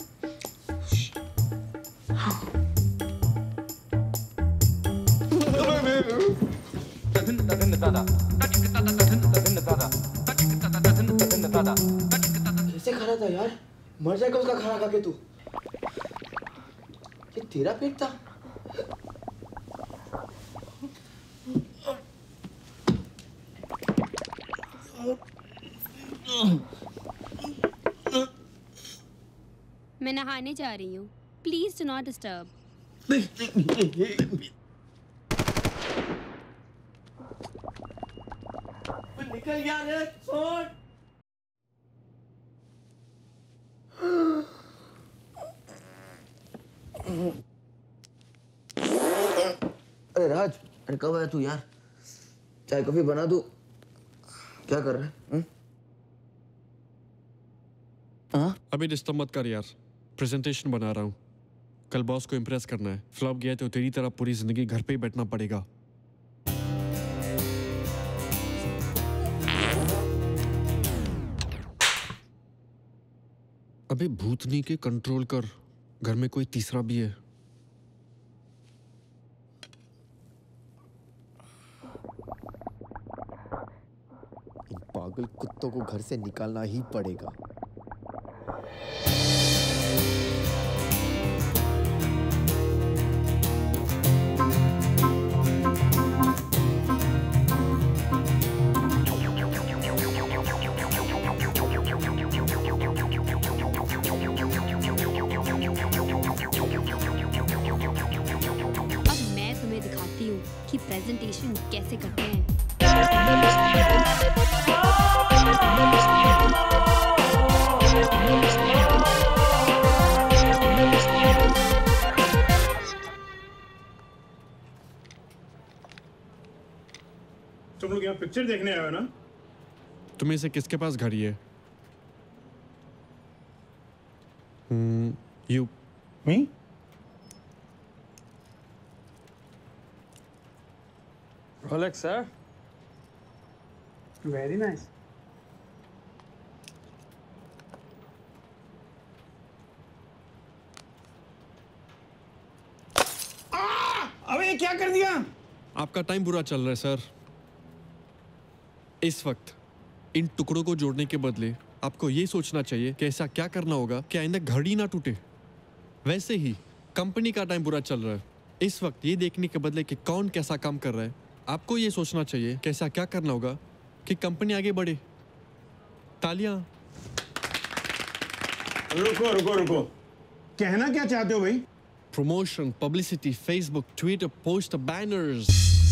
कैसे खा रहा था यार? मर जाएगा उसका खाना खा के तू। ये तेरा पेट था? मैं नहाने जा रही हूँ। Please do not disturb. निकल गया रे, छोड़। अरे राज, अरे कब आया तू यार? चाय कॉफी बना दूं? क्या कर रहा है? हाँ? अभी डिस्टर्ब मत कर यार, प्रेजेंटेशन बना रहा हूँ। कल बॉस को इम्प्रेस करना है। फ्लॉप गया तो तेरी तरह पूरी जिंदगी घर पे ही बैठना पड़ेगा। अबे भूतनी के कंट्रोल कर, घर में कोई तीसरा भी है। इन पागल कुत्तों को घर से निकालना ही पड़ेगा। कि प्रेजेंटेशन कैसे करते हैं। तुम लोग यहाँ पिक्चर देखने आए हो ना? तुम्हें से किसके पास घड़ी है? Hmm, you. Me? Rolex, sir. Very nice. ये क्या कर दिया? आपका टाइम बुरा चल रहा है सर। इस वक्त इन टुकड़ों को जोड़ने के बदले आपको ये सोचना चाहिए कि ऐसा क्या करना होगा कि आइंदा घड़ी ना टूटे। वैसे ही कंपनी का टाइम बुरा चल रहा है। इस वक्त ये देखने के बदले कि कौन कैसा काम कर रहा है, आपको ये सोचना चाहिए कि ऐसा क्या करना होगा कि कंपनी आगे बढ़े। तालियां। रुको रुको रुको, कहना क्या चाहते हो भाई? Promotion, publicity, Facebook, Twitter, poster, banners.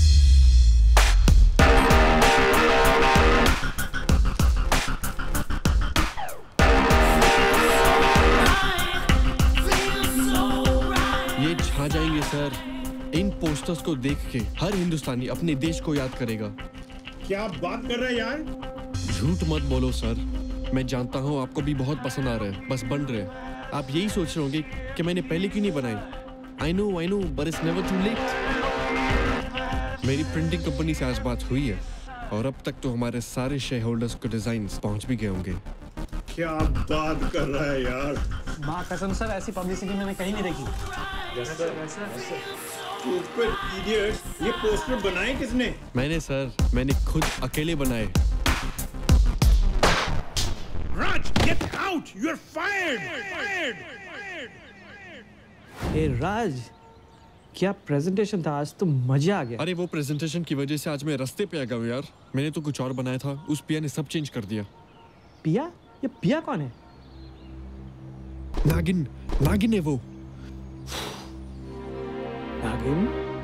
ये छा जाएंगे सर। इन पोस्टर्स को देख के हर हिंदुस्तानी अपने देश को याद करेगा। क्या बात कर रहे हैं यार? झूठ मत बोलो सर। मैं जानता हूँ आपको भी बहुत पसंद आ रहा है, बस बन रहे। आप यही सोच रहे होंगे कि मैंने पहले क्यों नहीं बनाई। I know I know but it's never too late. मेरी प्रिंटिंग कंपनी से आज बात हुई है और अब तक तो हमारे सारे शेयर होल्डर्स को डिजाइन्स पहुंच भी गए होंगे। क्या बात कर रहा है यार? माँ कसम सर, ऐसी पब्लिसिटी मैंने कहीं नहीं देखी। इडियट, ये पोस्टर बनाए किसने? मैंने सर, मैंने खुद अकेले बनाए। राज, get out! You're fired! Fired! ए राज, क्या प्रेजेंटेशन था आज, तो मजा आ गया। अरे वो प्रेजेंटेशन की वजह से आज मैं रास्ते पे आ गया हूँ यार। मैंने तो कुछ और बनाया था, उस पिया ने सब चेंज कर दिया। पिया? ये पिया कौन है? नागिन, नागिन है वो। नागिन?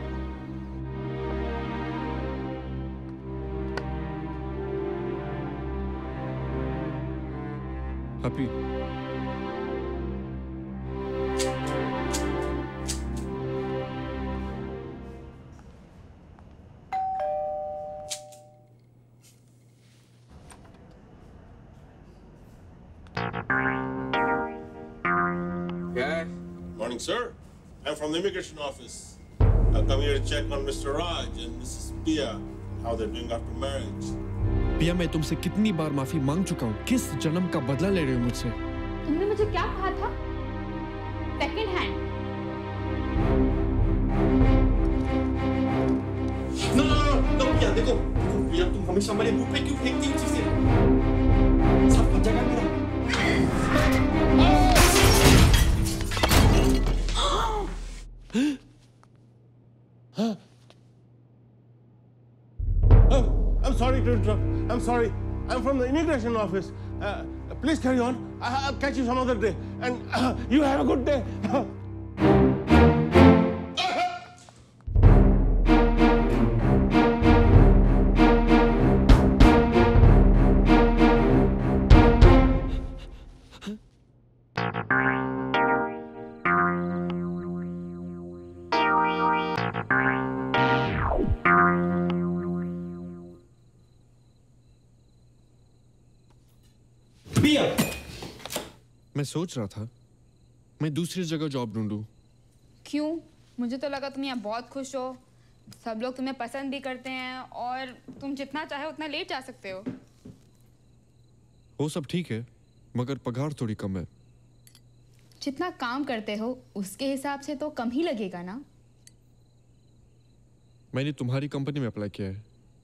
Happy. Morning, sir. I'm from the immigration office. I've come here to check on Mister Raj and Missus Pia, how they're doing after marriage. पिया, मैं तुमसे कितनी बार माफी मांग चुका हूँ। किस जन्म का बदला ले रहे हो मुझसे? तुमने मुझे क्या कहा था? Second hand. No, no, no, no, पिया, देखो, पिया, तुम हमेशा हमारे मुंह पे क्यों फेंकती हो चीजें? सब बच जाएगा मेरा। Oh, I'm sorry to interrupt. I'm sorry. I'm from the immigration office. Uh, please carry on. I- I'll catch you some other day. And uh, you have a good day. मैं सोच रहा था मैं दूसरी जगह जॉब ढूंढूं। क्यों? मुझे तो लगा तुम यहाँ बहुत खुश हो, सब लोग तुम्हें पसंद भी करते हैं और तुम जितना चाहे उतना लेट जा सकते हो। वो सब ठीक है, मगर पगार थोड़ी कम है। जितना काम करते हो उसके हिसाब से तो कम ही लगेगा ना। मैंने तुम्हारी कंपनी में अप्लाई किया है।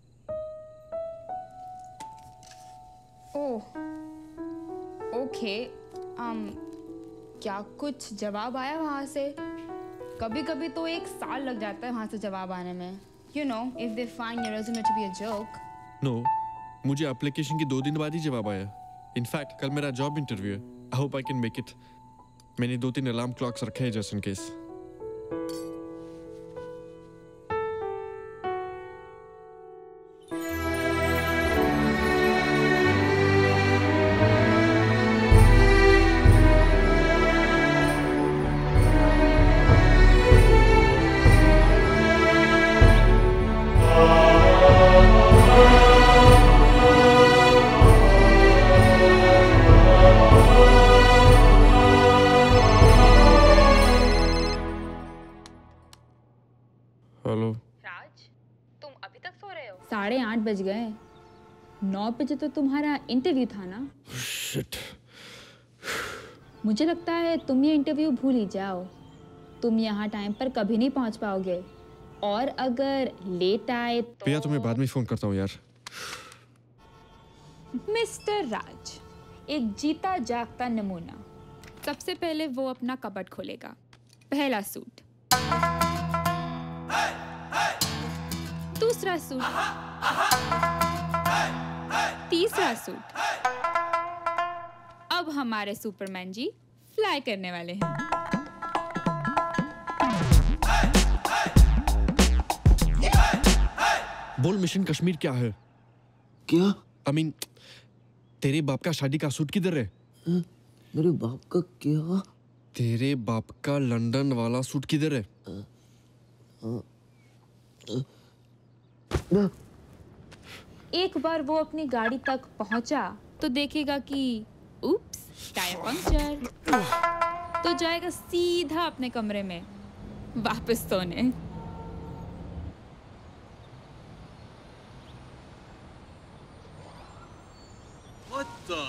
ओह, ओके। um, क्या कुछ जवाब आया वहाँ से? कभी कभी तो एक साल लग जाता है वहाँ से जवाब आने में। You know, if they find your resume to be a joke. No, मुझे एप्लीकेशन के दो दिन बाद ही जवाब आया। इनफैक्ट कल मेरा जॉब इंटरव्यू है। I hope I can make it. मैंने दो तीन अलार्म क्लॉक्स रखे हैं just in case. Hello Raj, तुम अभी तक सो रहे हो? साढ़े आठ बज गए। नौ बजे तो तुम्हारा इंटरव्यू था ना? शिट। मुझे लगता है तुम ये इंटरव्यू भूल ही जाओ। तुम यहाँ टाइम पर कभी नहीं पहुँच पाओगे। और अगर लेट आए तो भैया तुम्हें बाद में फोन करता हूँ यार। मिस्टर राज, एक जीता जागता नमूना। सबसे पहले वो अपना कबर्ड खोलेगा। पहला सूट, दूसरा सूट, तीसरा सूट। अब हमारे सुपरमैन जी फ्लाई करने वाले हैं। बोल मिशन कश्मीर क्या है? क्या? आई मीन तेरे बाप का शादी का सूट किधर है? हाँ? मेरे बाप का क्या? तेरे बाप का लंदन वाला सूट किधर है? एक बार वो अपनी गाड़ी तक पहुंचा तो देखेगा कि उप्स, टायर पंक्चर। तो जाएगा सीधा अपने कमरे में वापस सोने। What the?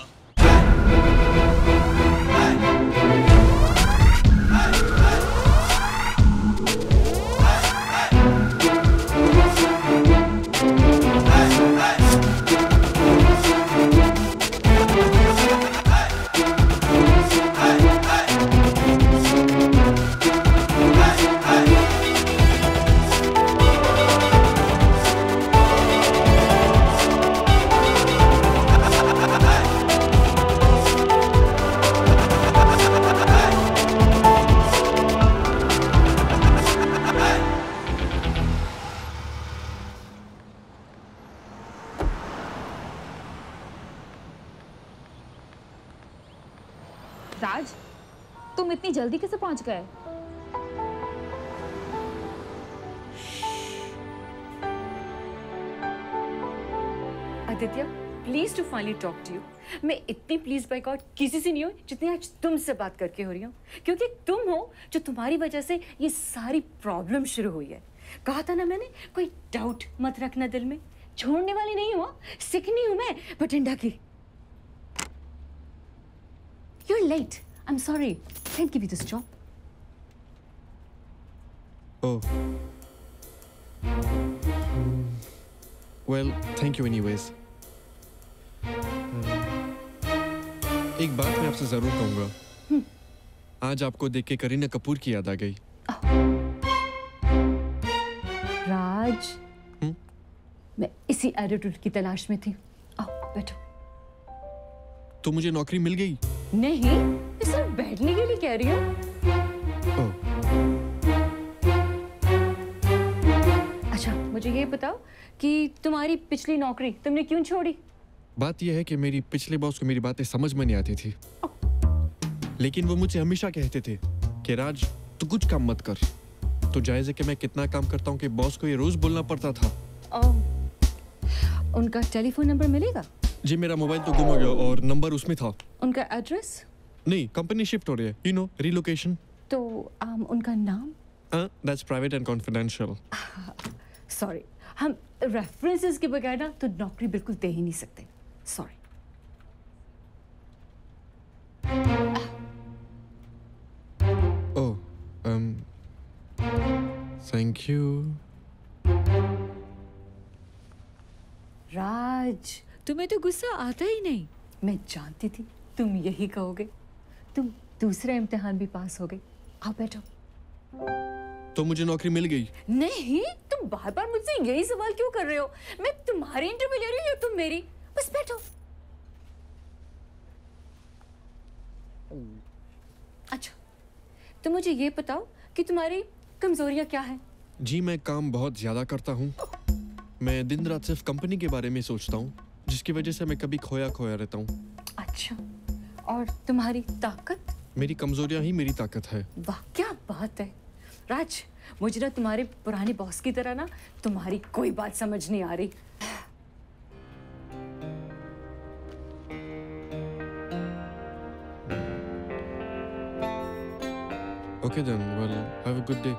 राज, तुम इतनी जल्दी कैसे पहुंच गए? Aditya, please to finally talk to you. मैं इतनी प्लीज बाय गॉड किसी से नहीं हुई जितनी आज तुमसे बात करके हो रही हूँ, क्योंकि तुम हो जो तुम्हारी वजह से ये सारी प्रॉब्लम शुरू हुई है। कहा था ना मैंने, कोई डाउट मत रखना दिल में। छोड़ने वाली नहीं हुआ, सिकनी हूं मैं बठिंडा की। You're late. I'm sorry. Can't give you this job. Oh. Well, thank you anyways. एक बात मैं आपसे जरूर कहूंगा। आज आपको देख के करीना कपूर की याद आ गई। राज, मैं इसी एटीट्यूड की तलाश में थी। आओ बैठो। तो मुझे नौकरी मिल गई? नहीं, मैं सिर्फ बैठने के लिए कह रही हूँ। अच्छा, मुझे ये बताओ कि तुम्हारी पिछली नौकरी तुमने क्यों छोड़ी? बात यह है कि मेरी पिछले बॉस को मेरी बातें समझ में नहीं आती थी, लेकिन वो मुझे हमेशा कहते थे कि राज तू कुछ काम मत कर। तो जायज़ है कि मैं कितना काम करता हूँ कि बॉस को ये रोज बोलना पड़ता था। ओह, उनका टेलीफोन नंबर मिलेगा? जी, मेरा मोबाइल तो गुम हो गया और नंबर उसमें था। उनका एड्रेस? नहीं, कंपनी शिफ्ट हो रही है, यू नो, रिलोकेशन। तो um, उनका नाम? That's private and confidential. Sorry, हम रेफरेंसेस के बगैर ना तो नौकरी बिल्कुल दे ही नहीं सकते। Sorry. Oh, um, thank you. Raj, तुम्हें तो गुस्सा आता ही नहीं। मैं जानती थी तुम यही कहोगे। तुम दूसरा इम्तिहान भी पास हो गए। आओ बैठो। तो मुझे नौकरी मिल गई? नहीं, तुम बार बार मुझसे यही सवाल क्यों कर रहे हो? मैं तुम्हारी इंटरव्यू ले रही हूँ या तुम मेरी? बस बैठो। अच्छा, तो मुझे ये बताओ कि तुम्हारी कमजोरियां क्या हैं? जी, मैं काम बहुत ज्यादा करता हूँ। मैं दिन रात सिर्फ कंपनी के बारे में सोचता हूँ, जिसकी वजह से मैं कभी खोया खोया रहता हूँ। अच्छा, और तुम्हारी ताकत? मेरी कमजोरियां ही मेरी ताकत है। वाह, क्या बात है। राज, मुझे ना तुम्हारे पुराने बॉस की तरह ना तुम्हारी कोई बात समझ नहीं आ रही। Okay then, well, have a good day.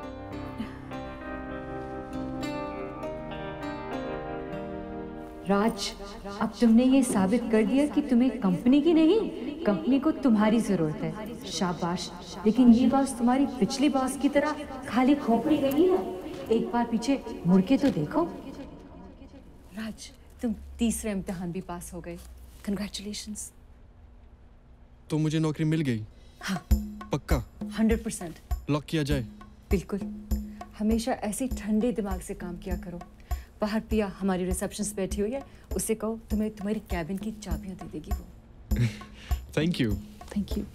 राज, अब तुमने ये साबित कर दिया कि तुम्हें कंपनी की नहीं, कंपनी को तुम्हारी जरूरत है। शाबाश। लेकिन ये बात तुम्हारी पिछली बॉस की तरह खाली खोपड़ी नहीं है। एक बार पीछे मुड़ के तो देखो। राज, तुम तीसरे इम्तिहान भी पास हो गए। कंग्रेचुलेशंस। तो मुझे नौकरी मिल गई? हाँ। पक्का? Hundred percent. लॉक किया जाए? बिल्कुल। हमेशा ऐसे ठंडे दिमाग से काम किया करो। बाहर पिया हमारी रिसेप्शन पे बैठी हुई है, उससे कहो तुम्हें तुम्हारी कैबिन की चाबियां दे देगी वो। Thank you. Thank you.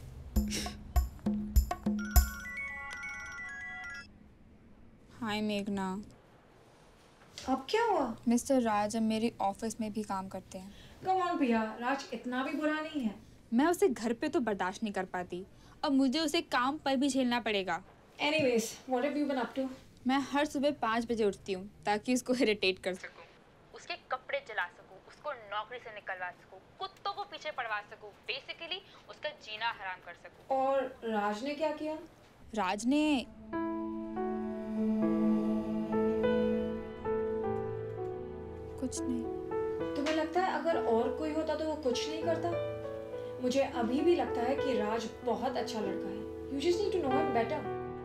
Hi मेघना। अब क्या हुआ? मिस्टर राज अब मेरी ऑफिस में भी काम करते हैं। कम ऑन प्रिया, राज इतना भी बुरा नहीं है। मैं उसे घर पे तो बर्दाश्त नहीं कर पाती, अब मुझे उसे काम पर भी झेलना पड़ेगा। Anyways, what have you been up to? मैं हर सुबह पाँच बजे उठती हूँ ताकि उसको इरिटेट कर सकूँ, उसके कपड़े जला सकूँ, उसको नौकरी से निकलवा सकूँ, कुत्तों को पीछे पड़वा सकूँ, बेसिकली उसका जीना हराम कर सकूँ। और राज ने क्या किया? राज ने कुछ नहीं। तुम्हें लगता है अगर और कोई होता तो वो कुछ नहीं करता? मुझे अभी भी लगता है कि राज बहुत अच्छा लड़का है। You just need to know him better.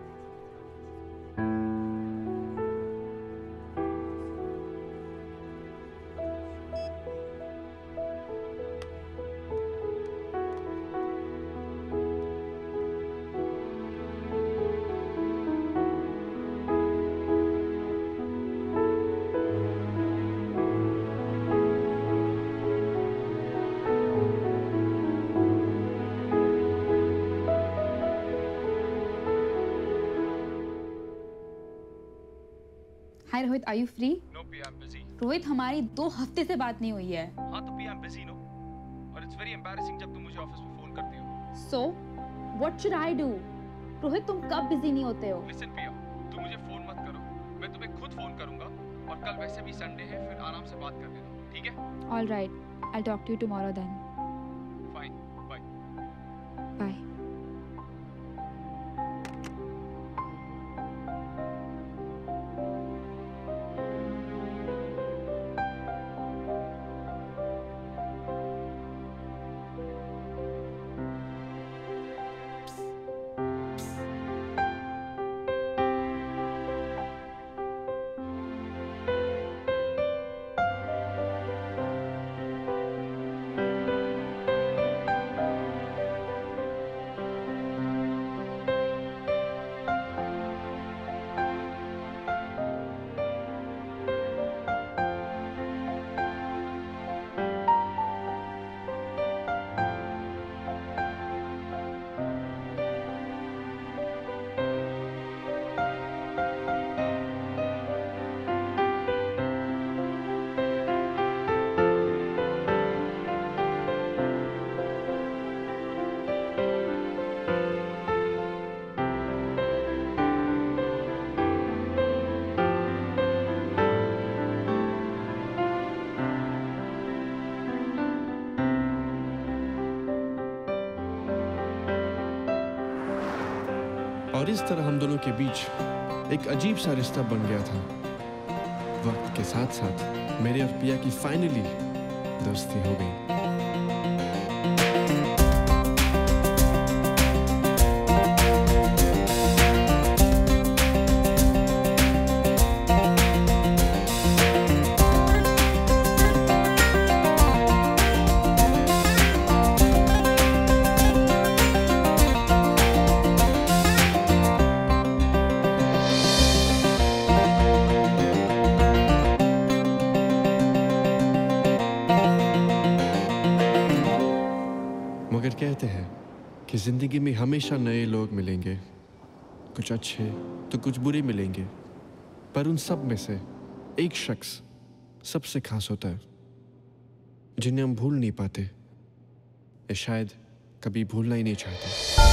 Hi Rohit, are you free? No, Pia, I'm busy. Rohit, हमारी दो हफ्ते से बात नहीं हुई है। हाँ तो Pia, I'm busy, no? और it's very embarrassing जब तुम मुझे ऑफिस में फोन करती हो। So, what should I do? Rohit, तुम कब बिजी नहीं होते हो? Listen Pia, तुम मुझे फोन मत करो, मैं तुम्हें खुद फोन करूंगा और कल वैसे भी संडे है, फिर आराम से बात कर लेना, ठीक है? All right, I'll talk to you tomorrow then. Fine, bye. Bye. और इस तरह हम दोनों के बीच एक अजीब सा रिश्ता बन गया था। वक्त के साथ साथ मेरे और पिया की फाइनली दोस्ती हो गई। मगर कहते हैं कि जिंदगी में हमेशा नए लोग मिलेंगे, कुछ अच्छे तो कुछ बुरे मिलेंगे, पर उन सब में से एक शख्स सबसे खास होता है जिन्हें हम भूल नहीं पाते या शायद कभी भूलना ही नहीं चाहते।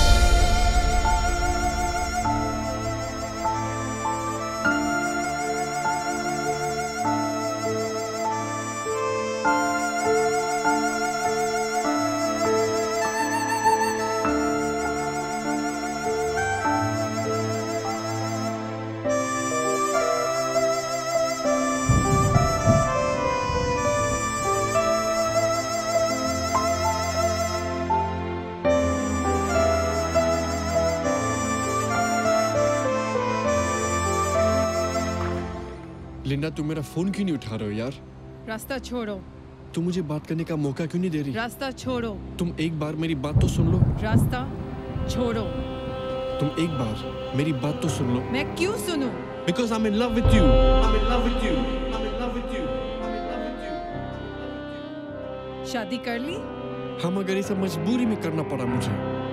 लिंडा, तुम मेरा फोन क्यों नहीं उठा रहे हो यार? रास्ता छोड़ो। तुम मुझे बात करने का मौका क्यों नहीं दे रही? रास्ता छोड़ो। तुम एक बार मेरी बात तो सुन लो। रास्ता छोड़ो। तुम एक बार मेरी बात तो सुन लो। मैं क्यों सुनूं? Because I'm in love with you. I'm in love with you. I'm in love with you. I'm in love with you. शादी कर ली? हाँ, मगर इसे मजबूरी में करना पड़ा मुझे।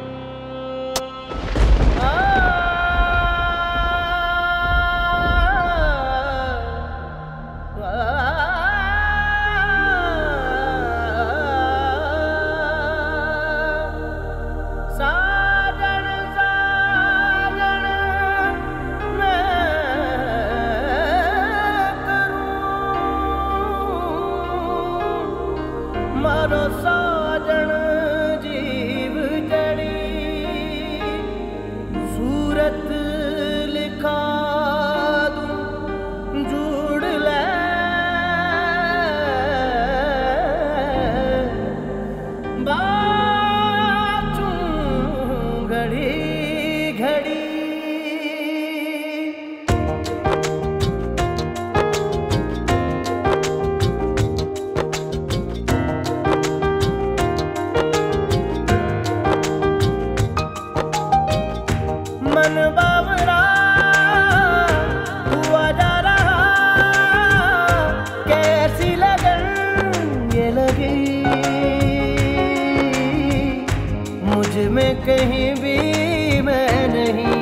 कहीं भी मैं नहीं,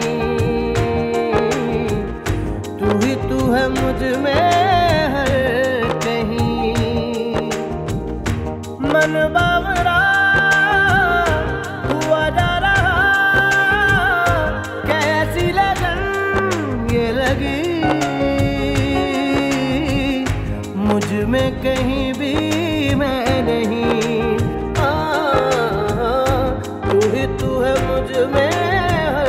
तू ही तू है मुझ में हर कहीं। मन बावरा हुआ जा रहा, कैसी लगन ये लगी, मुझ में कहीं भी मैं नहीं। तू है मुझ में हर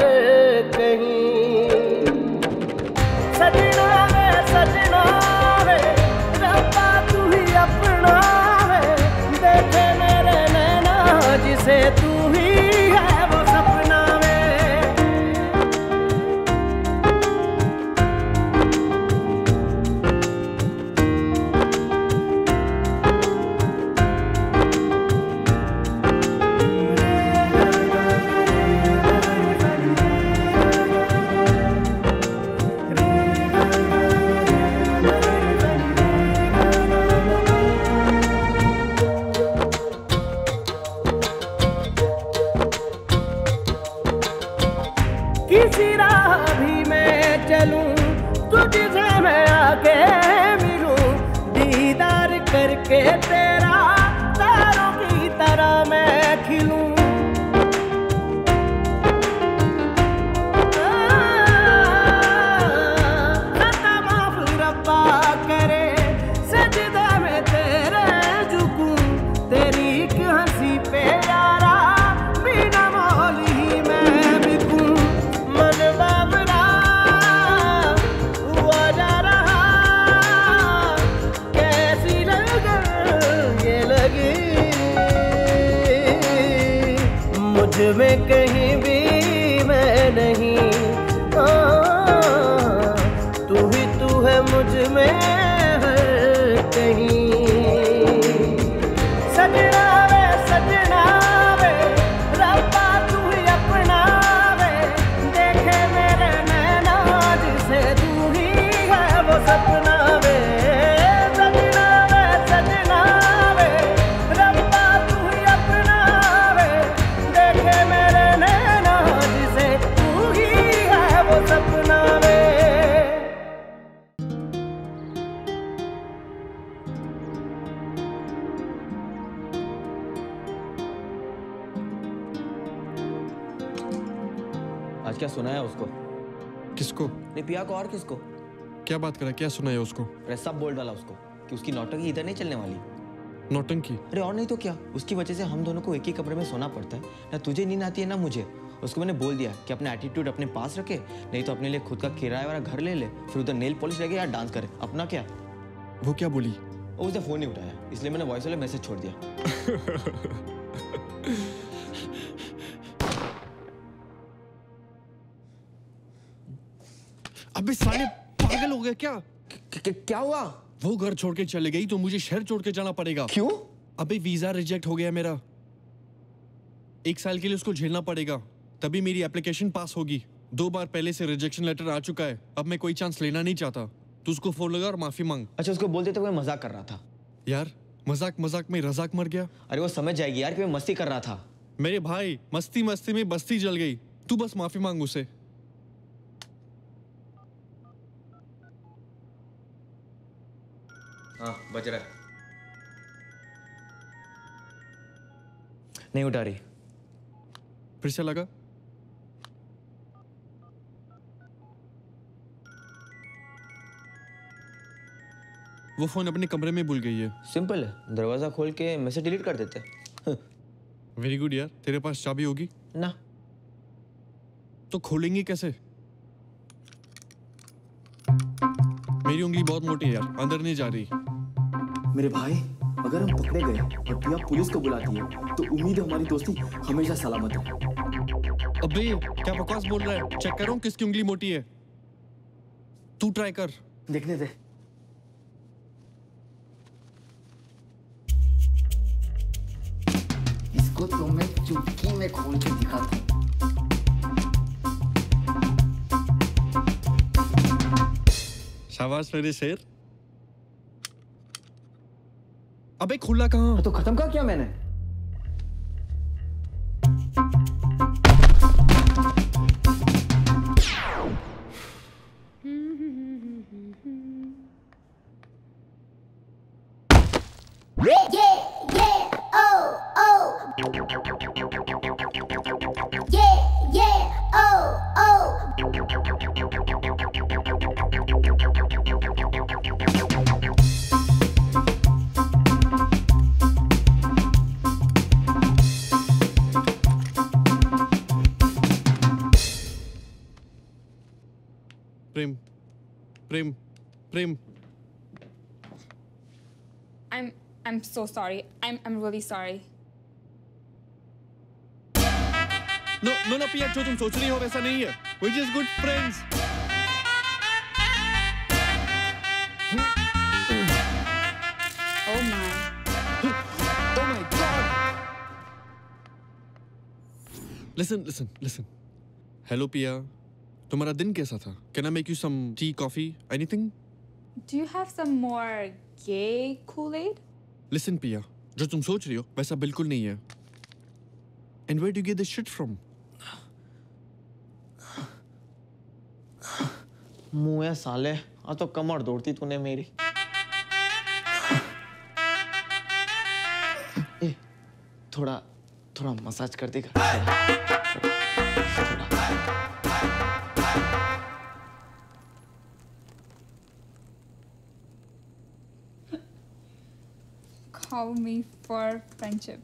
कहीं। सजना वे सजना वे रब्बा तू ही अपना है, देखे मेरे नैना जिसे तू ही है वो सपना वे। किसी राह भी मैं चलूं, तुझसे मैं आके मिलूं, दीदार करके तेरा तारों की तरह मैं खिलूं। खता माफ रब्बा करे, सजदा में तेरे झुकूं, तेरी एक हंसी पे यारा बिना मोल ही मैं बिकूं। मन बावरा हुआ जा रहा, कैसी लगन ये लगी, मुझ में कहीं भी मैं नहीं। आ, तू ही तू है मुझ में हर कहीं। सजना वे सजना वे रब्बा तू ही अपना वे, देखे मेरे नैना जिसे तू ही है वो सपना वे। सजना वे सजना वे रब्बा तू ही अपना वे, देखे मेरे नैना जिसे तू ही है वो सपना वे। आज क्या सुनाया उसको? किसको? नहीं पिया को, और किसको? क्या बात करा? क्या सुनाया उसको? अरे सब बोल डाला उसको कि उसकी नौटंकी इधर नहीं चलने वाली। नौटंकी? अरे और नहीं तो क्या, उसकी वजह से हम दोनों को एक ही कमरे में सोना पड़ता है, ना तुझे नींद आती है ना मुझे। उसको मैंने बोल दिया कि अपना एटीट्यूड अपने पास रखे, नहीं तो अपने लिए खुद का किराए वाला घर ले ले, फिर उधर नेल पॉलिश लगे या डांस करे। अपना क्या? वो क्या बोली? वो उसने फोन नहीं उठाया, इसलिए मैंने वॉइस वाले मैसेज छोड़ दिया। अबे साले पागल हो गए क्या? क्या हुआ? वो घर छोड़ के चले गई तो मुझे शहर छोड़ के जाना पड़ेगा। क्यों? अबे वीजा रिजेक्ट हो गया मेरा। एक साल के लिए उसको झेलना पड़ेगा, तभी मेरी एप्लीकेशन पास होगी। दो बार पहले से रिजेक्शन लेटर आ चुका है, अब मैं कोई चांस लेना नहीं चाहता। तू उसको फोन लगा और माफी मांग। अच्छा, उसको बोल देते हुए मजाक कर रहा था। यार मजाक मजाक में रजाक मर गया। अरे वो समझ जाएगी यार कि मैं मस्ती कर रहा था। मेरे भाई मस्ती मस्ती में बस्ती जल गई। तू बस माफी मांग उसे। हाँ बज रहा है। नहीं उठा रही। फिर से लगा। वो फोन अपने कमरे में भूल गई है। सिंपल है, दरवाजा खोल के मैसेज डिलीट कर देते। वेरी गुड यार, तेरे पास चाबी होगी ना? तो खोलेंगे कैसे? मेरी उंगली बहुत मोटी है यार, अंदर नहीं जा रही। मेरे भाई, अगर हम पकड़े गए और पिया पुलिस को बुलाती है तो उम्मीद है हमारी दोस्ती हमेशा सलामत है। अबे क्या बकवास बोल रहा है? चेक करो किसकी उंगली मोटी है। तू ट्राई कर। देखने दे। इसको तो मैं चुटकी में खोल के दिखाता हूँ। शाबाश मेरे शेर। अबे खुला कहाँ? तो खत्म कहाँ किया मैंने? Prem Prem Prem I'm I'm so sorry. I'm I'm really sorry. No no ना पिया, जो तुम सोच रही हो वैसा नहीं है। We're just good friends. Oh my. Oh my God. Listen listen listen. Hello पिया, तुम्हारा दिन कैसा था? Can I make you some tea, coffee, anything? Do you have some more gay Kool-Aid? Listen पिया, जो तुम सोच रही हो वैसा बिल्कुल नहीं है। And where do you get this shit from? मुंह है साले, आज तो कमर तोड़ती तूने मेरी। ए, थोड़ा थोड़ा मसाज कर देगा। Call me for friendship.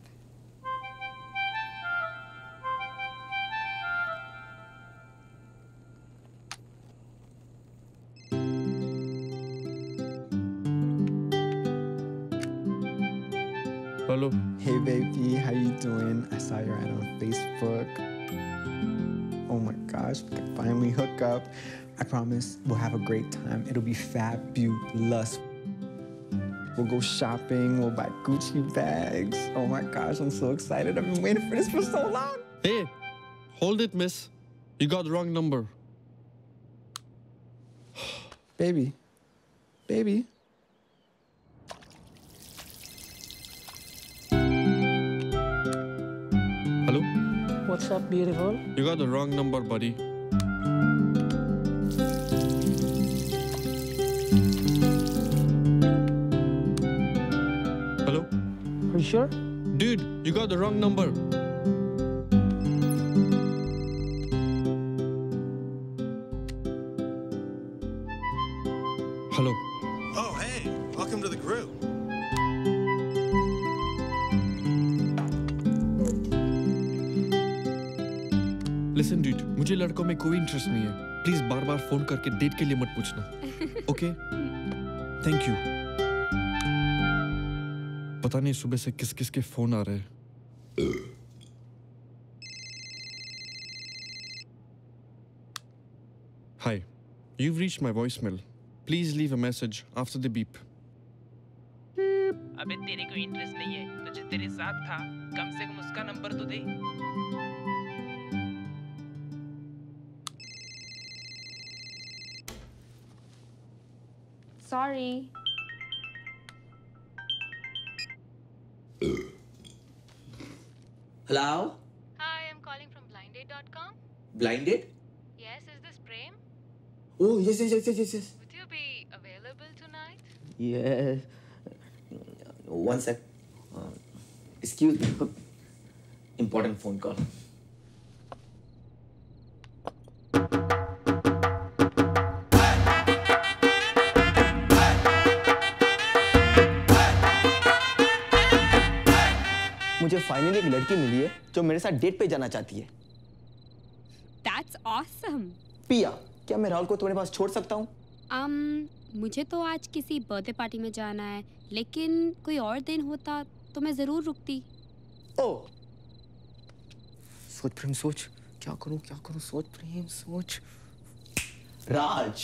Hello. Hey baby, how you doing? I saw your ad on Facebook. Oh my gosh, we can finally hook up. I promise we'll have a great time. It'll be fabulous. We'll go shopping, we'll buy Gucci bags. Oh my gosh, I'm so excited. I've been waiting for this for so long. Hey, hold it, miss. You got the wrong number. Baby, baby. Hello? What's up, beautiful? You got the wrong number, buddy. Hello? Are you sure? Dude, you got the wrong number. Hello. Oh, hey, welcome to the crew. Listen, dude, मुझे लड़कों में कोई इंटरेस्ट नहीं है। प्लीज बार बार फोन करके डेट के लिए मत पूछना। ओके? Thank you. पता नहीं सुबह से किस किस के फोन आ रहे हैं। Hi, you've reached my voicemail. Please leave a message after the beep. अबे तेरे को इंटरेस्ट नहीं है तो जो तेरे साथ था कम से कम उसका नंबर तो दे। Sorry. Hello? Hi, I'm calling from blind date dot com. Blind date? Yes, is this Prem? Oh, yes, yes, yes, yes, yes, yes. Would you be available tonight? Yes. One sec. Uh, excuse me. Important phone call. मुझे फाइनली एक लड़की मिली है जो मेरे साथ डेट पे जाना चाहती है। That's awesome. पिया, क्या मैं राहुल को तुम्हारे पास छोड़ सकता हूँ? um, मुझे तो आज किसी बर्थडे पार्टी में जाना है, लेकिन कोई और दिन होता तो मैं जरूर रुकती। ओह, सोच प्रेम सोच, क्या करूँ क्या करूँ, सोच प्रेम सोच। राज,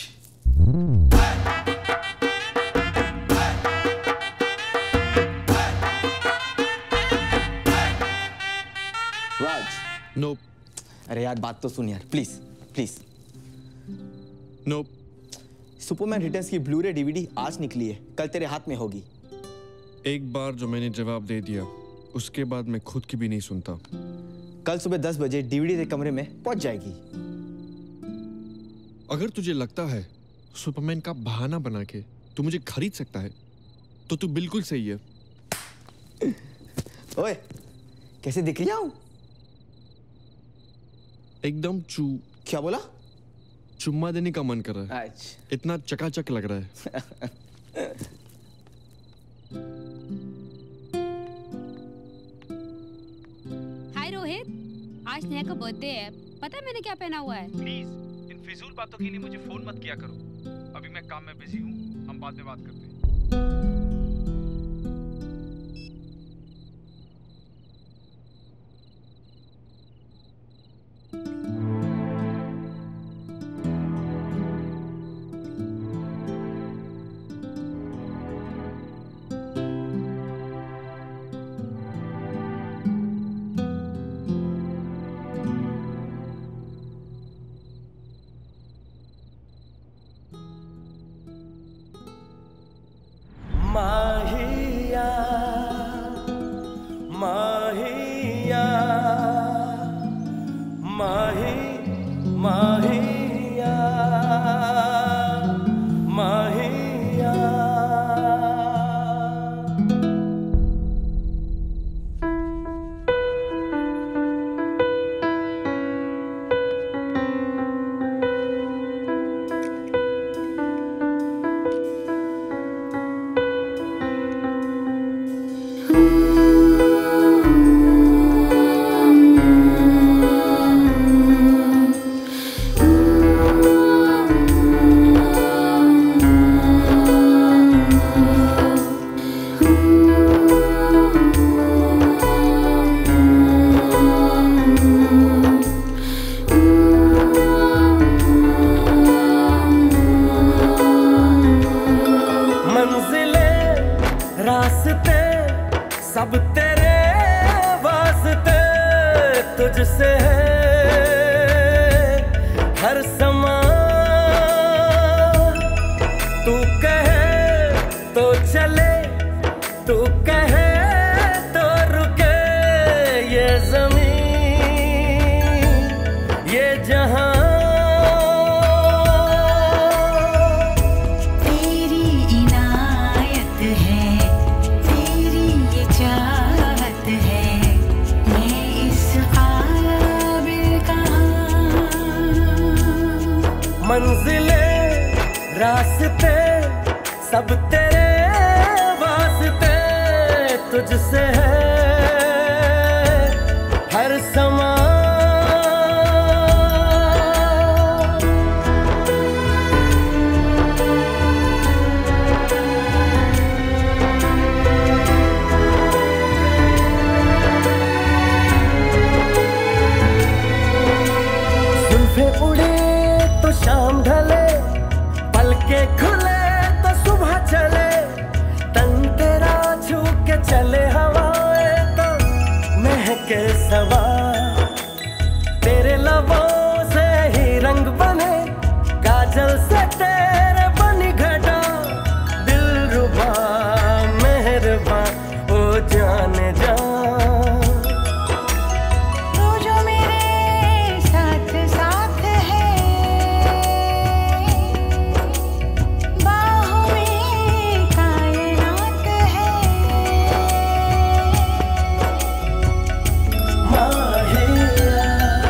राज, नो। अरे यार बात तो सुन यार, please please. No. Superman Returns की ब्लू रे डीवीडी आज निकली है, कल तेरे हाथ में होगी। एक बार जो मैंने जवाब दे दिया, उसके बाद मैं खुद की भी नहीं सुनता। कल सुबह दस बजे डीवीडी तेरे कमरे में पहुंच जाएगी। अगर तुझे लगता है सुपरमैन का बहाना बना के तू मुझे खरीद सकता है, तो तू बिल्कुल सही है। ओए, कैसे दिख रहा हूं? एकदम चू। क्या बोला? चुम्मा देने का मन कर रहा है। इतना चकाचक लग रहा है। हाय रोहित, आज नेहा का बर्थडे है। पता है मैंने क्या पहना हुआ है? प्लीज इन फिजूल बातों के लिए मुझे फोन मत किया करो। अभी मैं काम में बिजी हूँ, हम बाद में बात करते हैं। माहिया माहिया माही माहिया माहिया रास्ते सब तेरे वास्ते, तुझसे है हर समा। तू कहे तो चले, तू कहे तो रुके, ये ज़मीन ये जहां मंजिले रास्ते सब तेरे वास्ते, तुझसे है हर समा। जुल्फे उड़े तो शाम ढले, पलके खुले आंचल से तेरे बनी घटा, दिलरुबा मेहरबा ओ जाने जा। तू जो मेरे साथ साथ है, बाहों में कायनात है। माहिया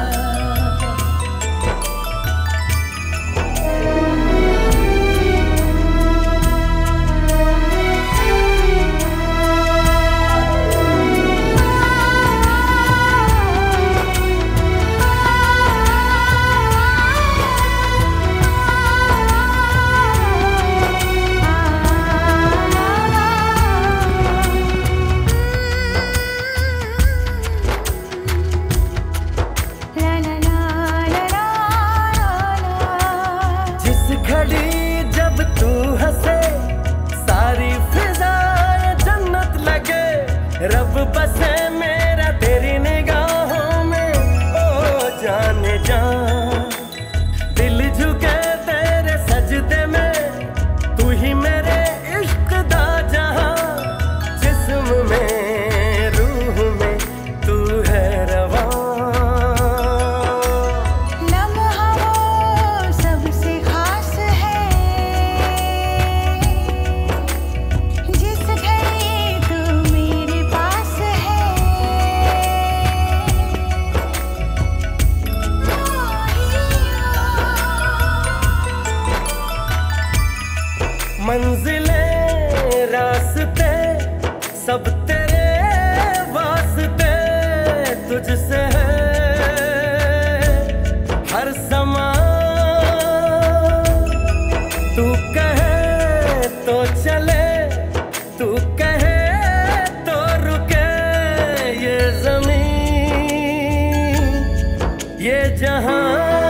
ला ला ला ला ला ला। जिस घड़ी जब तू हंसे, सारी फिजाएं जन्नत लगे। रब बसे मेरा तेरी निगाहों में ओ जाने जा। दिल झुके तेरे सजदे में, तू ही मेरे इश्क दा जहां। जिस्म में रूह में तू है रवां। लम्हा वो सबसे खास है, जिस घड़ी तू मेरे पास है। मंजिलें रास्ते सब तेरे वास्ते, तुझसे है हर समा। तू कहे तो चले, तू कहे तो रुके। ये जमीन ये जहां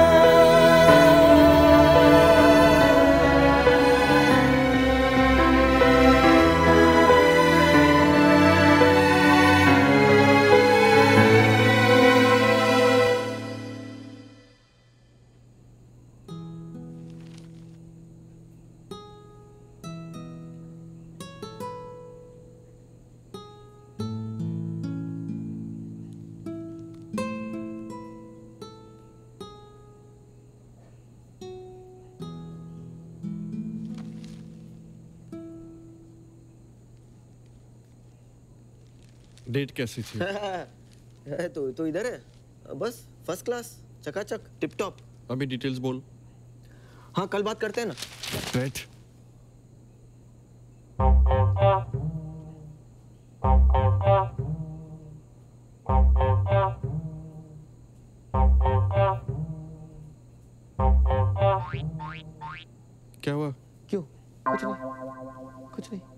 डेट कैसी थी? तो तो इधर है, बस फर्स्ट क्लास, चकाचक, टिप टॉप। अभी डिटेल्स बोल। हाँ कल बात करते हैं ना। बैठ। क्या हुआ? क्यों? कुछ नहीं, कुछ नहीं।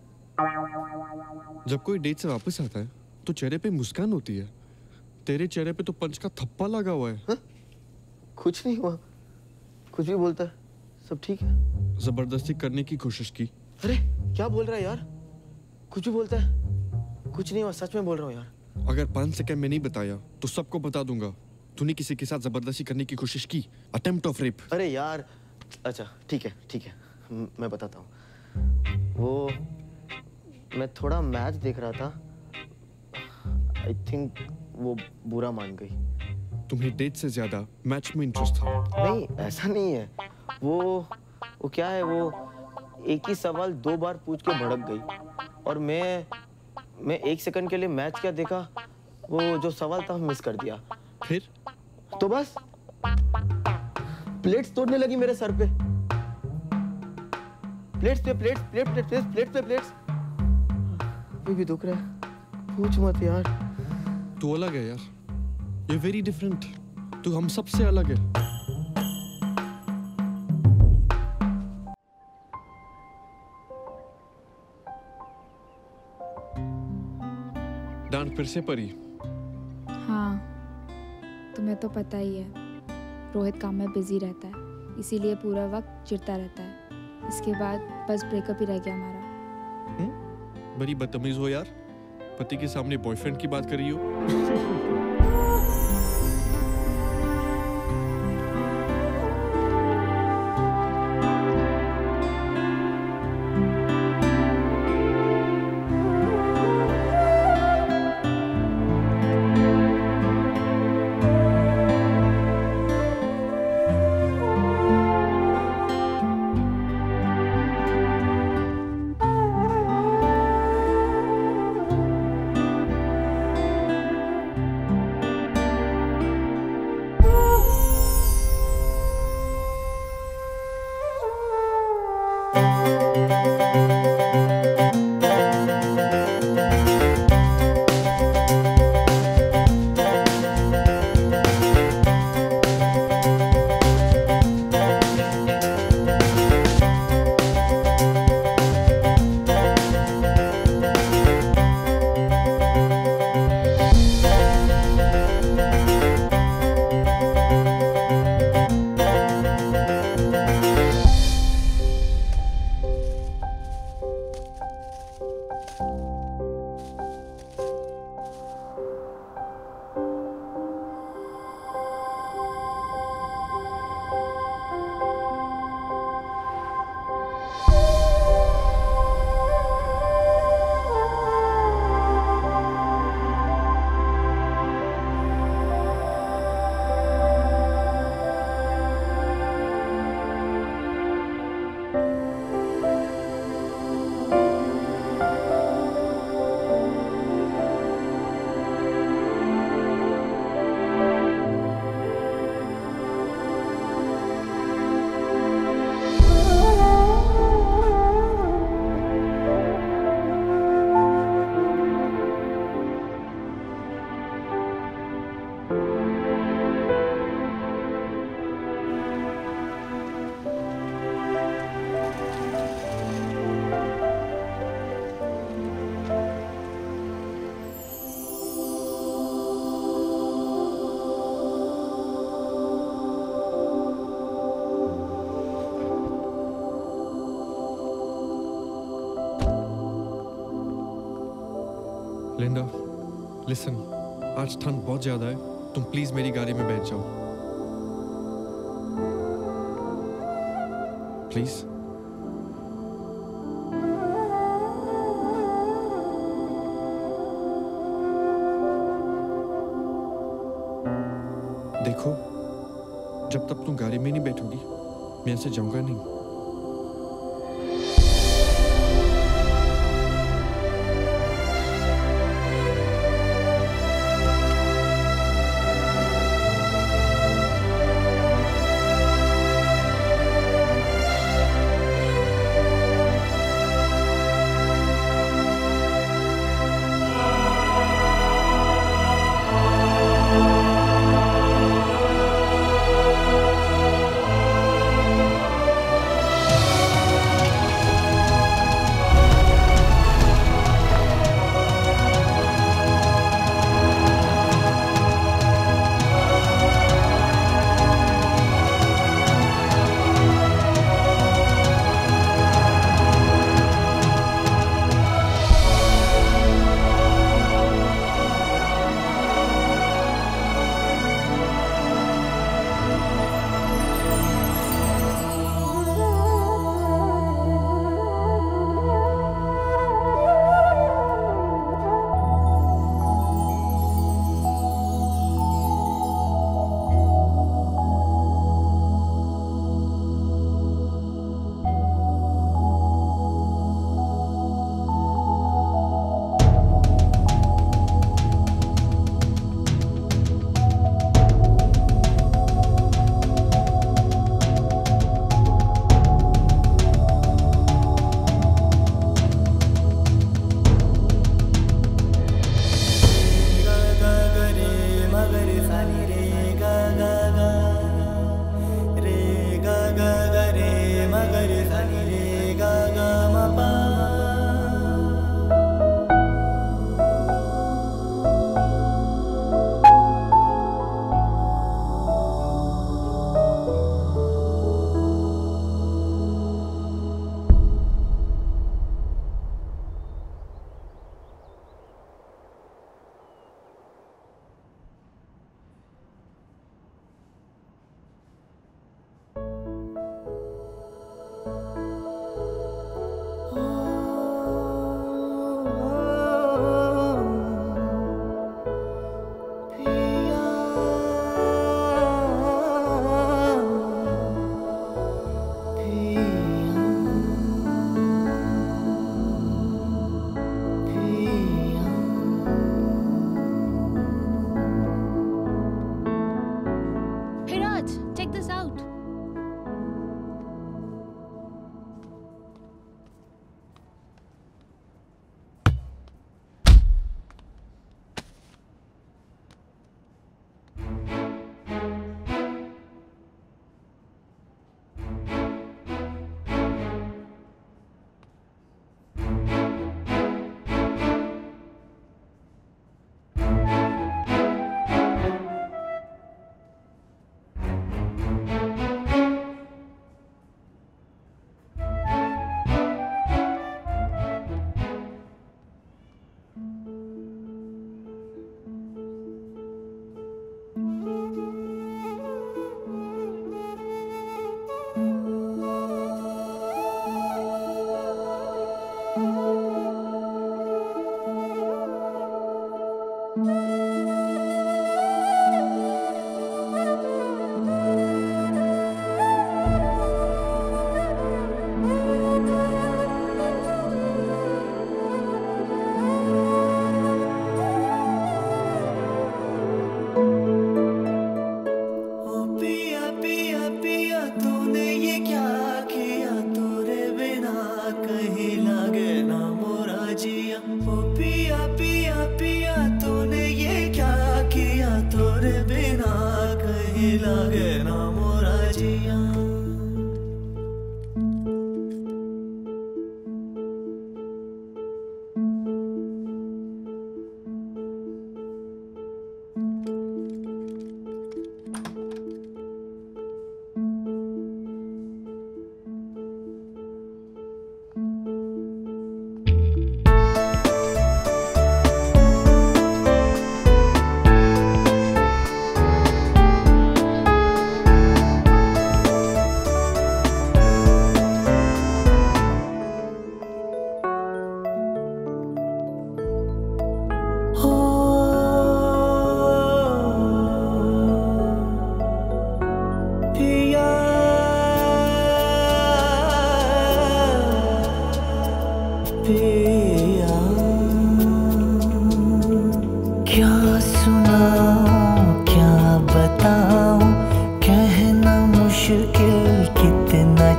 जब कोई डेट से वापस आता है तो चेहरे पे मुस्कान होती है। तेरे चेहरे पे तो पंच का थप्पा लगा हुआ है। हा? कुछ नहीं हुआ, कुछ भी बोलता है, सब ठीक है। जबरदस्ती करने की कोशिश की। अरे क्या बोल रहा है यार, कुछ भी बोलता है। कुछ नहीं हुआ, सच में बोल रहा हूँ यार। अगर पाँच सेकंड में नहीं बताया तो सबको बता दूंगा। तूने किसी के साथ जबरदस्ती करने की कोशिश की, अटेम्प्ट ऑफ रेप। अरे यार, अच्छा ठीक है ठीक है, म- मैं बताता हूँ। वो मैं थोड़ा मैच देख रहा था, आई थिंक वो बुरा मान गई। तुम्हें डेट से ज्यादा मैच में इंटरेस्ट था। नहीं ऐसा नहीं है, वो वो क्या है, वो एक ही सवाल दो बार पूछ के भड़क गई और मैं मैं एक सेकंड के लिए मैच क्या देखा, वो जो सवाल था मिस कर दिया। फिर तो बस प्लेट्स तोड़ने लगी मेरे सर पे। प्लेट्स पे plates plate plate plates plates पे प्लेट्स। अभी भी दुख रहा है, पूछ मत यार। तू अलग है यार, ये वेरी डिफरेंट। तू हम सबसे अलग है। डांट फिर से पड़ी। हाँ, तुम्हें तो पता ही है, रोहित काम में बिजी रहता है, इसीलिए पूरा वक्त चिढ़ता रहता है। इसके बाद बस ब्रेकअप ही रह गया हमारा। बड़ी बदतमीज हो यार, पति के सामने बॉयफ्रेंड की बात कर रही हो। लिंडा, लिसन, आज ठंड बहुत ज्यादा है, तुम प्लीज मेरी गाड़ी में बैठ जाओ, प्लीज। देखो, जब तक तुम गाड़ी में नहीं बैठोगी, मैं ऐसे जाऊंगा नहीं।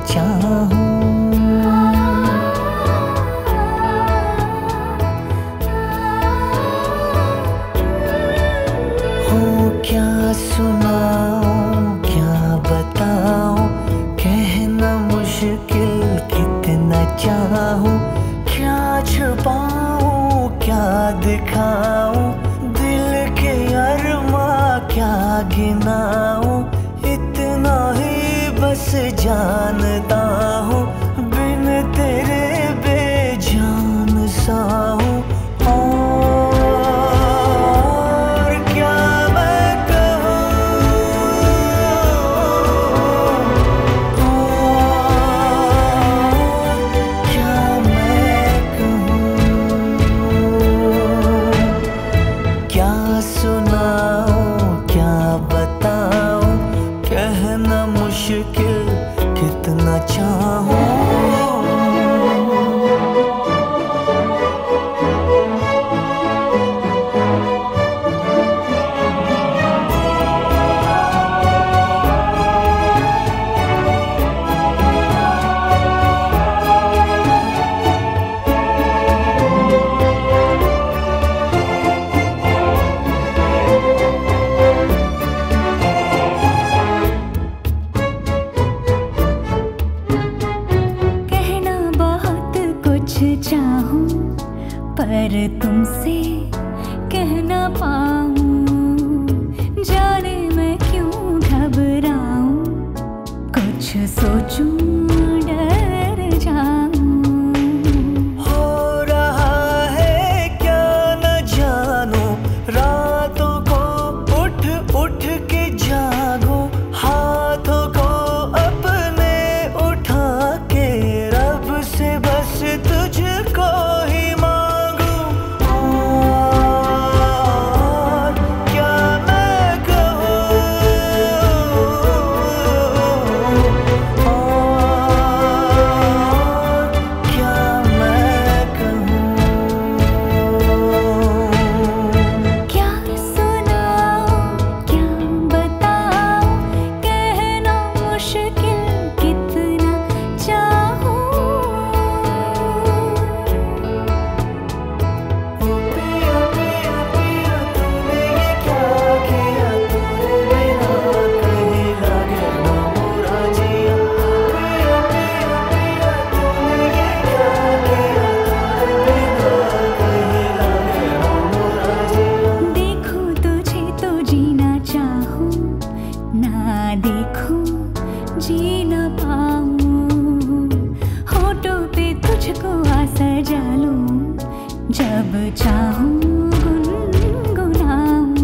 चाहूं। हो क्या सुनाऊं क्या बताऊं, कहना मुश्किल कितना चाहूं। क्या छुपाऊं क्या दिखाऊं, दिल के अरमां क्या गिनाऊं। इतना ही बस जानता हूँ, बिन तेरे बेजान सा हूँ। और क्या मैं मुश्किल कितना चाहूं। चाहूं पर तुमसे कह ना पाऊं, जाने मैं क्यों घबराऊं। कुछ सोचूं डर जाऊं। हो रहा है क्या न जानूं, रातों को उठ उठ के जागूं। हाथों को अपने उठा के रब से बस तुझको ही मांगूं। और क्या मैं कहूँ, और क्या मैं कहूँ। क्या सुनाऊं क्या बताऊं, कहना मुश्किल कितना चाहूं। देखूं तुझे तो जीना चाहूं, ना देखूं जी ना पाऊं। होठों पे तुझको आ सजा लूं, जब चाहूं गुनगुनाऊं।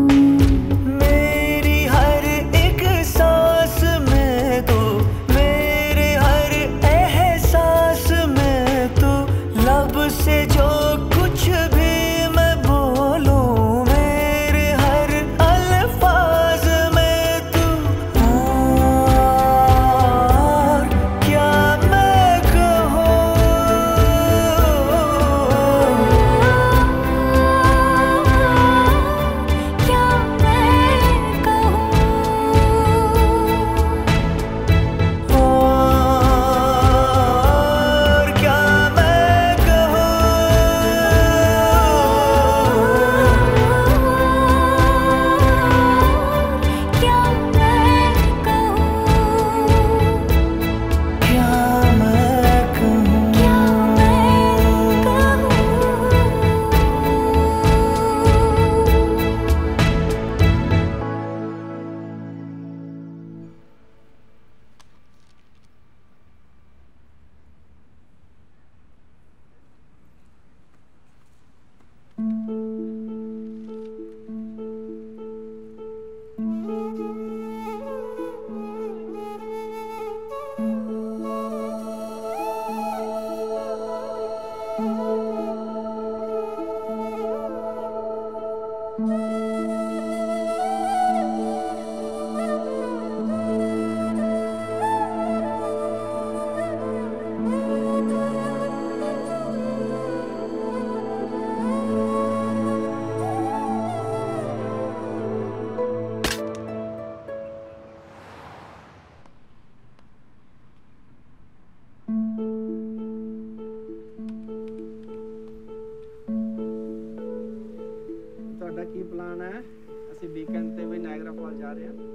मेरी हर एक सांस में तू, मेरे हर एहसास में तू। लब से जो कुछ भी मैं बोलूं, मेरे हर अल्फाज में तू। और क्या मैं कहूँ, ਪਲਾਨ ਹੈ ਅਸੀਂ ਵੀਕਐਂਡ ਤੇ ਵੀ ਨਾਇਗਰਾ ਫਾਲ ਜਾ ਰਹੇ ਹਾਂ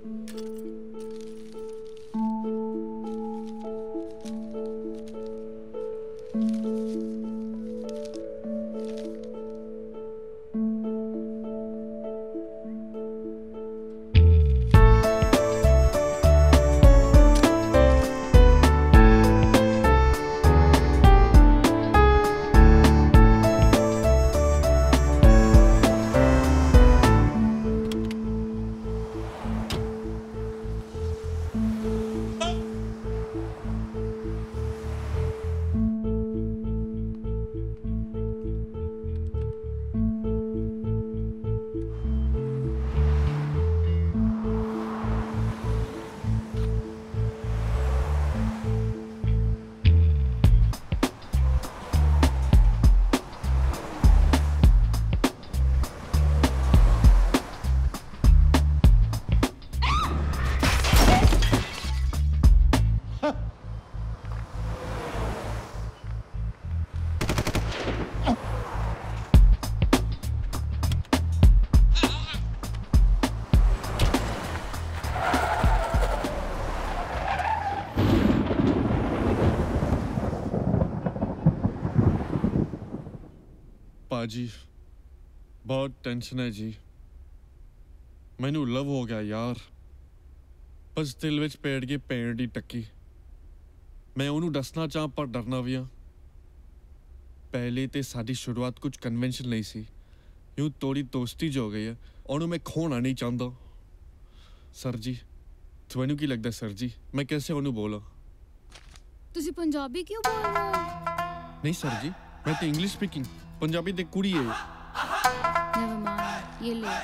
जी बहुत टेंशन है जी मैनू लव हो गया यार बस दिल विच पेड़ के पेड़ दी टक्की मैं उन्होंने दसना चाह पर डरना भी हाँ पहले तो साड़ी शुरुआत कुछ कन्वेंशन नहीं सी यूं थोड़ी दोस्ती जो हो गई है उन्होंने मैं खोना नहीं चाहता सर जी थानू की लगता सर जी मैं कैसे उन्होंने बोला तुसी पंजाबी क्यों बोल रहे हो नहीं सर जी मैं तो इंग्लिश स्पीकिंग पंजाबी ते कुड़ी है नेवर माइंड ये ले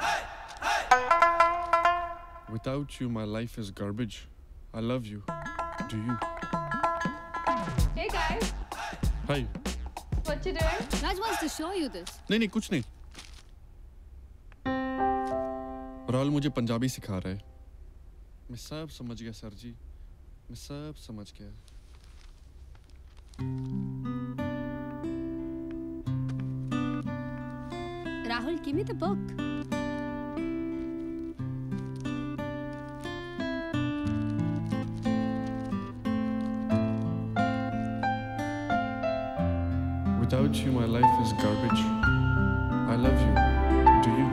Without you my life is garbage I love you do you Hey guys Hi What you doing Raj wants to show you this नहीं नहीं कुछ नहीं राहुल मुझे पंजाबी सिखा रहा है मैं सब समझ गया सर जी मैं सब समझ गया Rahul, give me the book. Without you, my life is garbage. I love you. Do you?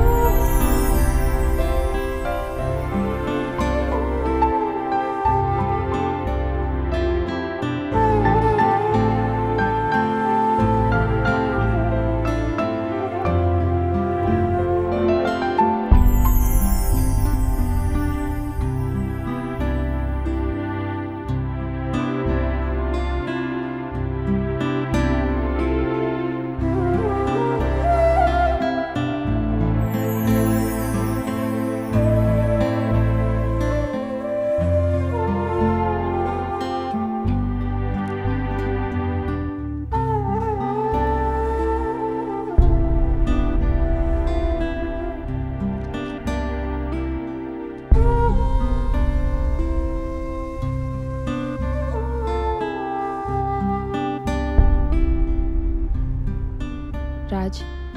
Raj.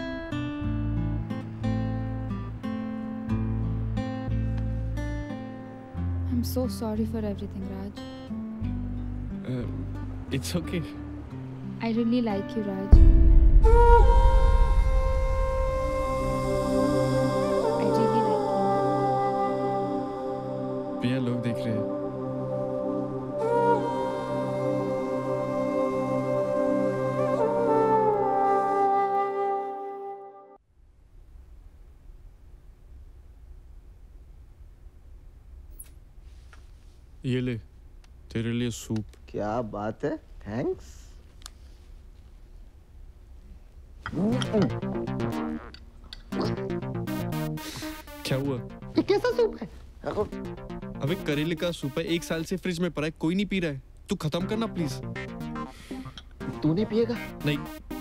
I'm so sorry for everything, Raj. Uh, it's okay. I really like you, Raj. I really like you. पिया लोग देख रहे हैं ये ले तेरे लिए सूप क्या बात है थैंक्स क्या हुआ ये कैसा सूप है अबे करेले का सूप है एक साल से फ्रिज में पड़ा है कोई नहीं पी रहा है तू खत्म करना प्लीज तू नहीं पिएगा नहीं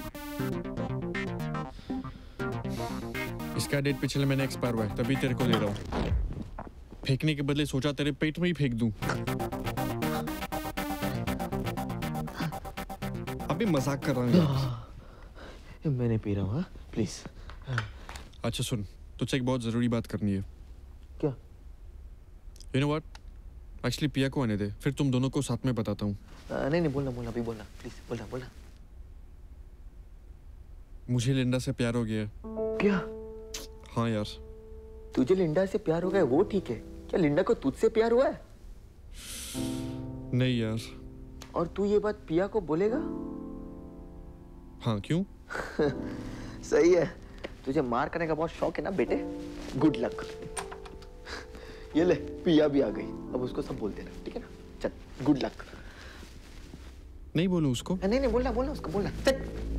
इसका डेट पिछले महीने एक्सपायर हुआ है तभी तेरे को दे रहा हूँ फेंकने के बदले सोचा तेरे पेट में ही फेंक दूं अभी मजाक कर रहा हूँ मैं नहीं पी रहा हूँ प्लीज अच्छा सुन, तुझसे एक बहुत ज़रूरी बात करनी है। क्या? You know what? Actually पिया को आने दे, फिर तुम दोनों को साथ में बताता हूँ। नहीं नहीं बोलना बोलना अभी बोलना प्लीज बोलना बोलना। मुझे लिंडा से प्यार हो गया है। क्या? हाँ यार। तुझे लिंडा से प्यार हो गया वो ठीक है, क्या लिंडा को तुझसे प्यार हुआ है? नहीं यार। और तू ये बात पिया को बोलेगा? हाँ क्यों? सही है, तुझे मार करने का बहुत शौक है ना बेटे, गुड लक। ये ले पिया भी आ गई, अब उसको सब बोल देना ठीक है ना? चल गुड लक। नहीं बोलूं उसको? नहीं नहीं बोलना बोलना उसको बोलना। चल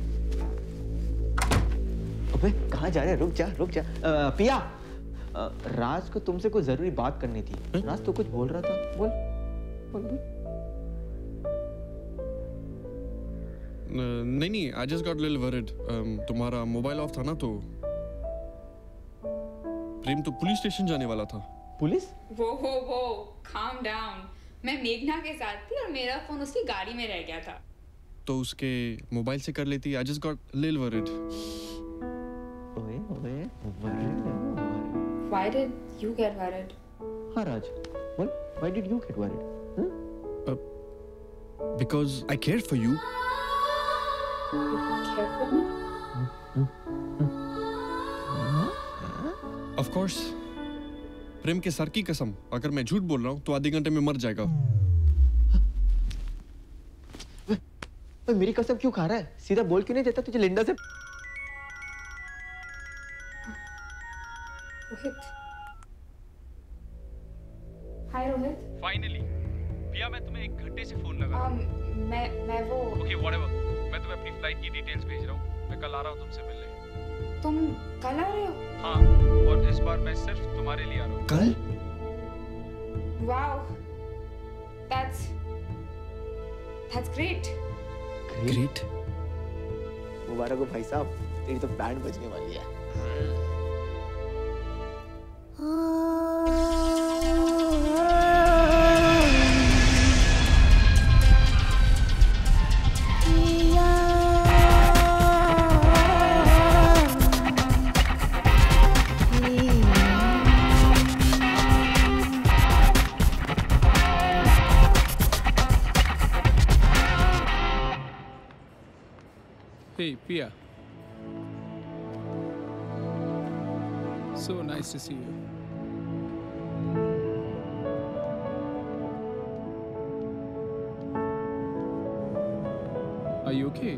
अबे कहाँ जा रहे हैं? रुक जा रुक जा। आ, पिया आ, राज को तुमसे कोई जरूरी बात करनी थी। है? राज तो कुछ बोल रहा था, बोल बोल बोल। नहीं नहीं, I just got a little worried. um, तुम्हारा मोबाइल ऑफ था ना तो प्रेम तो पुलिस स्टेशन जाने वाला था। पुलिस? वो वो वो calm down. मैं मेघना के साथ थी और मेरा फोन उसकी गाड़ी में रह गया था। तो उसके मोबाइल से कर लेती। I just got a little worried. ओए ओए worried Why did you get worried? हाँ राज, बोल why did you get worried? Hmm? Uh, because I cared for you. You care for me? Of course. प्रेम के सर की कसम, अगर मैं झूठ बोल रहा हूँ तो आधे घंटे में मर जाएगा। वे, मेरी कसम क्यों खा रहा है? सीधा बोल क्यों नहीं देता तुझे लिंडा से? रोहित। हाय रोहित। फाइनली पिया, मैं तुम्हें एक घंटे से फोन लगा। um, मैं मैं वो ओके व्हाटएवर, मैं तुम्हें अपनी फ्लाइट की डिटेल्स भेज रहा हूँ। मैं कल आ रहा हूँ तुमसे मिलने। तुम कल आ रहे हो? हाँ, और इस बार मैं सिर्फ तुम्हारे लिए आ रहा हूँ। कल? Wow, that's that's great. Great. मुबारक हो भाई साहब, तेरी तो बैंड बजने वाली है। Hey, Pia. So nice to see you. Are you okay?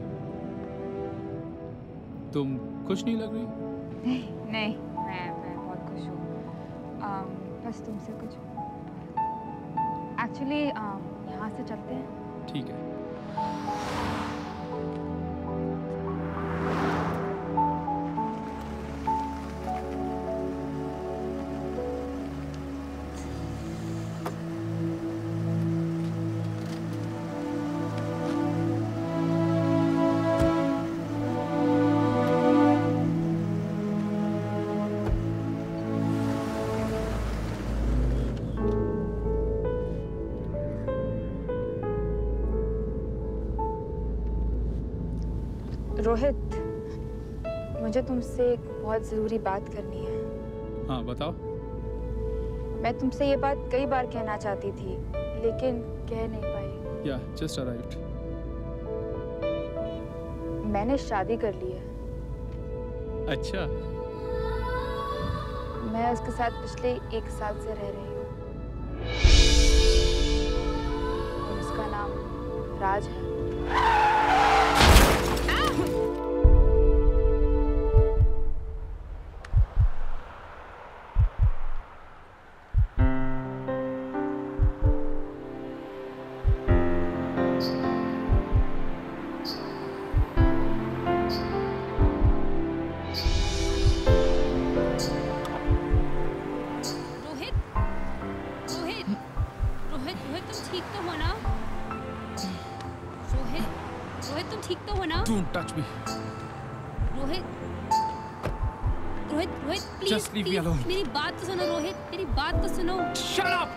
तुम खुश नहीं लग रही? नहीं नहीं, मैं मैं बहुत खुश हूँ। um, बस तुमसे कुछ एक्चुअली um, यहाँ से चलते हैं। ठीक है। रोहित, मुझे तुमसे एक बहुत ज़रूरी बात करनी है। हाँ बताओ। मैं तुमसे ये बात कई बार कहना चाहती थी, लेकिन कह नहीं पाई। Yeah, just arrived. मैंने शादी कर ली है। अच्छा। मैं उसके साथ पिछले एक साल से रह रही हूँ। और उसका नाम राज है। Don't touch me. Rohit, Rohit, Rohit, please, Just leave me please, alone. मेरी बात तो सुनो रोहित, मेरी बात तो सुनो। Shut up.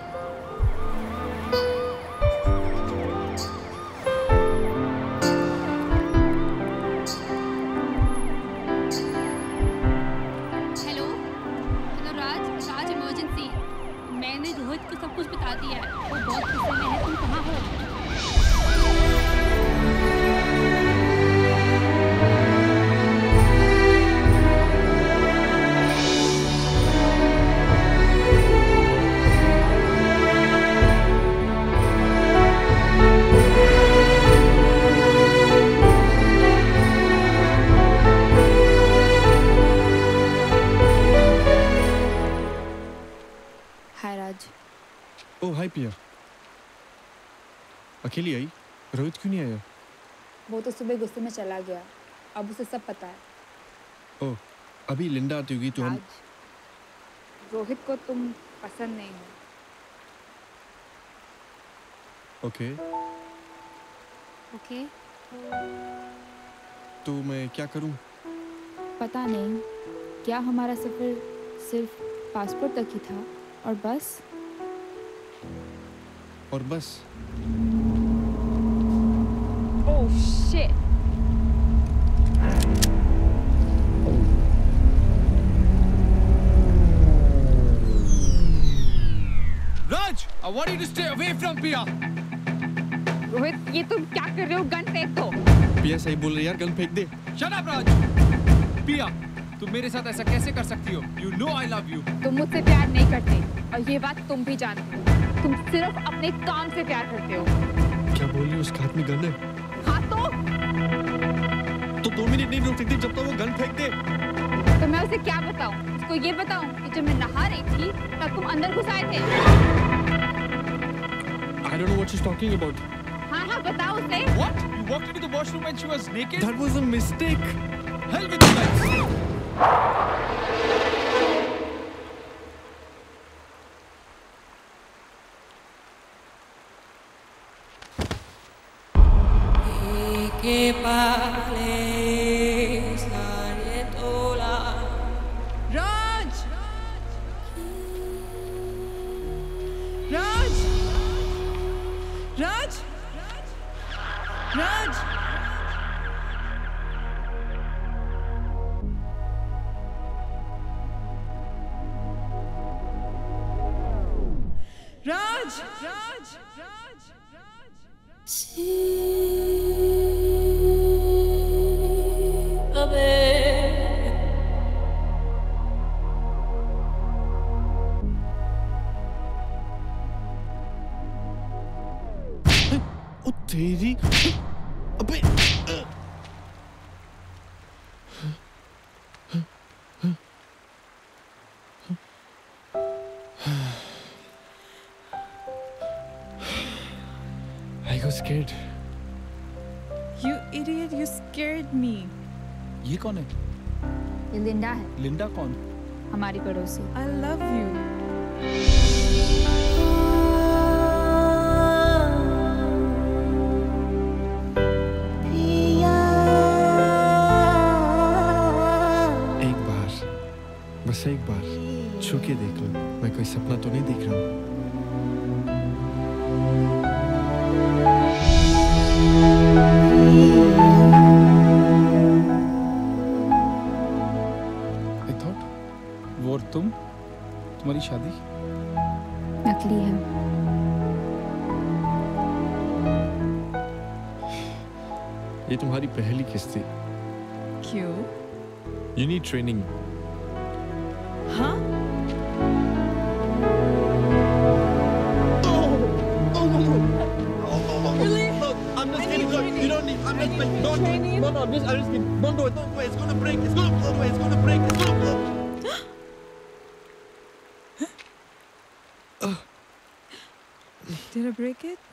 अकेली आई? रोहित क्यों नहीं आया? वो तो सुबह गुस्से में चला गया, अब उसे सब पता है। ओह, अभी लिंडा आती होगी तो हम। रोहित को तुम पसंद नहीं हो। ओके ओके तो मैं क्या करूं? पता नहीं, क्या हमारा सफर सिर्फ पासपोर्ट तक ही था और बस? और बस? Oh shit. Raj, I want you to stay away from Pia. Rohit, ये तुम क्या कर रहे हो? गन फेंक दो। पिया सही बोल रही यार, गन फेंक दे। Shut up, Raj. Pia, तुम मेरे साथ ऐसा कैसे कर सकती हो? You know I love you. तुम मुझसे प्यार नहीं करते और ये बात तुम भी जानते हो। तुम सिर्फ अपने काम से प्यार करते हो। क्या बोल रही हो? उसके हाथ में गन है। हाँ तो? तो दो मिनट नहीं रुक सकती जब तक वो गन फेंक दे। तो मैं उसे क्या बताऊं? उसको ये बताऊं कि जब मैं नहा रही थी तब तुम अंदर घुस आए थे। I don't know what she's talking about. हाँ हाँ बताओ उसे। What? You walked into the washroom when she was naked? That was a mistake. Hell with you guys. के पाले सारे तोला। राज! राज! राज! राज! राज! राज! राज! ओ तेरी, अबे I got scared. You idiot, you scared me. ये कौन है? ये लिंडा है, लिंडा कौन? हमारी पड़ोसी। I love you. एक बार, बस एक बार छू के देख लो, मैं कोई सपना तो नहीं देख रहा हूँ। I thought, वो और तुम, तुम्हारी शादी? नकली है। ये तुम्हारी पहली किस थी? क्यों? You need training. हाँ? Really? Look, I'm just kidding. Look, you don't need. I'm just like, don't do it. No, no, I'm just, I'm just kidding. Don't do it. Don't do it. It's gonna break. It's gonna blow away. It's gonna break. It's gonna blow. Did I break it?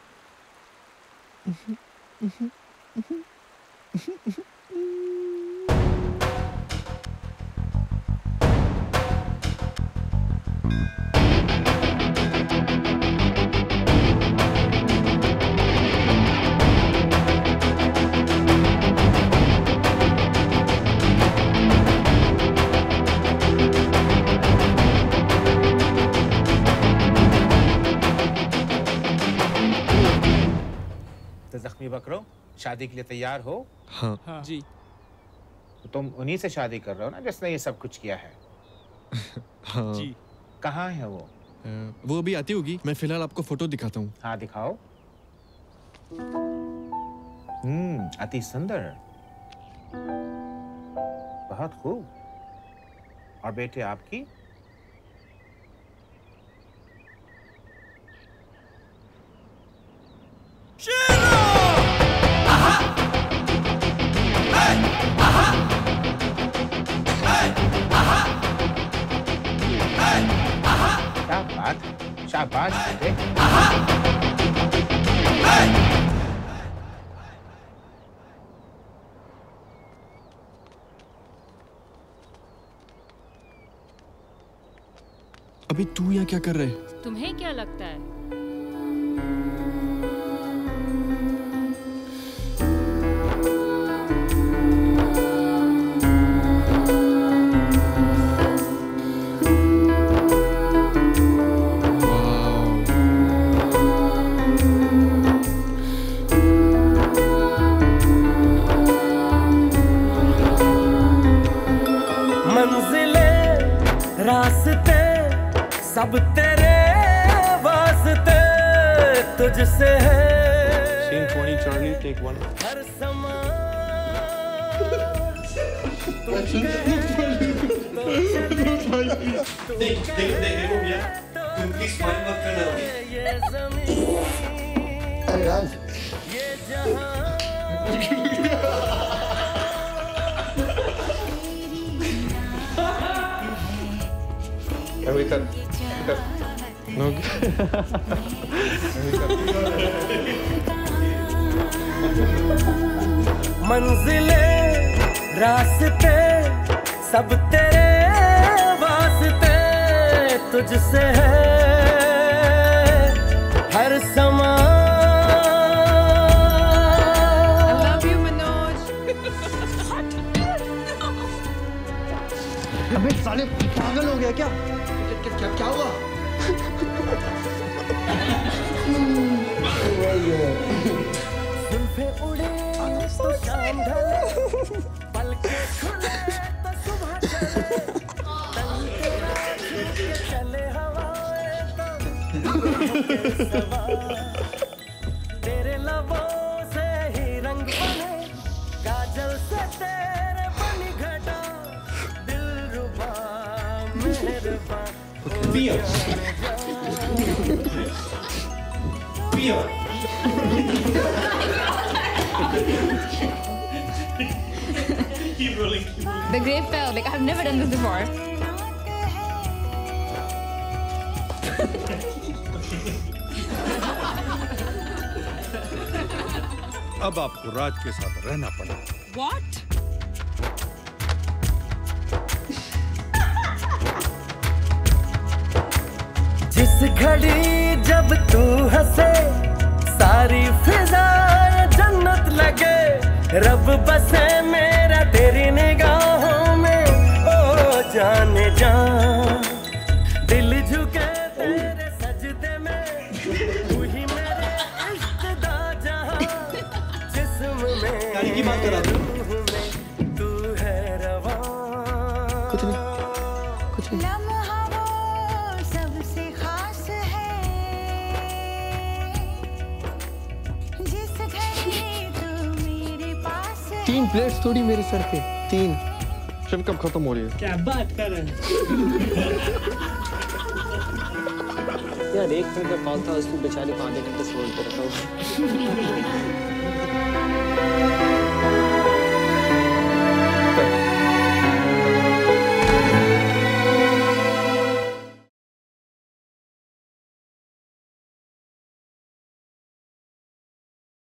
तो जख्मी बकरो, शादी के लिए तैयार हो? हाँ, हाँ। जी। तो तुम उन्हीं से शादी कर रहे हो ना जिसने ये सब कुछ किया है? हाँ। जी। कहाँ है वो? वो अभी आती होगी, मैं फिलहाल आपको फोटो दिखाता हूँ। हाँ दिखाओ। हम्म, अति सुंदर, बहुत खूब। और बेटे आपकी? शाबाश, शाबाश बेटे। अभी तू यहाँ क्या कर रहे? तुम्हें क्या लगता है? सब तेरे वास्ते तुझसे है। Scene twenty, Charlie, take one. हर समा देख देख देख देखो भैया, तुम प्लीज स्माइल मत करना। अरे राज, अभी तक मंजिले रास्ते सब तेरे वास्ते तुझसे है हर समा। I love you, Manoj. अबे साले पागल हो गया क्या? क्या क्या, क्या हुआ? जुल्फे उड़े तो शाम ढले, पलके खुले तो सुबह चले, तंगे के चले हवाएं तो सवार। तेरे लबों से ही रंग बने, काजल से तेरे बनी घटा, दिलरुबा मेहरबा। पिया पिया keep rolling, keep rolling. The grape fell. Like I've never done this before. अब आपको राज के साथ रहना पड़ेगा। What? जिस घड़ी जब तू हंसे सारी फिजाएं जन्नत लगे, रब बसे मेरा तेरी निगाहों में, ओ जाने जा दिल झुके तेरे सजदे में, तू ही मेरे इश्क दा जहां, जिस्म में गाड़ी की बात कर रहा था तू है रवा। कुछ नहीं कुछ नहीं। सबसे खास है जिस घड़ी तू मेरे पास है। तीन प्लेट्स थोड़ी मेरे सर पे, तीन। शिफ्ट कब खत्म हो रही है? क्या बात कर रहे हैं? यार एक मिनट का कॉल था, उसको बेचारी को आधे घंटे से होल्ड पे रखा हुआ।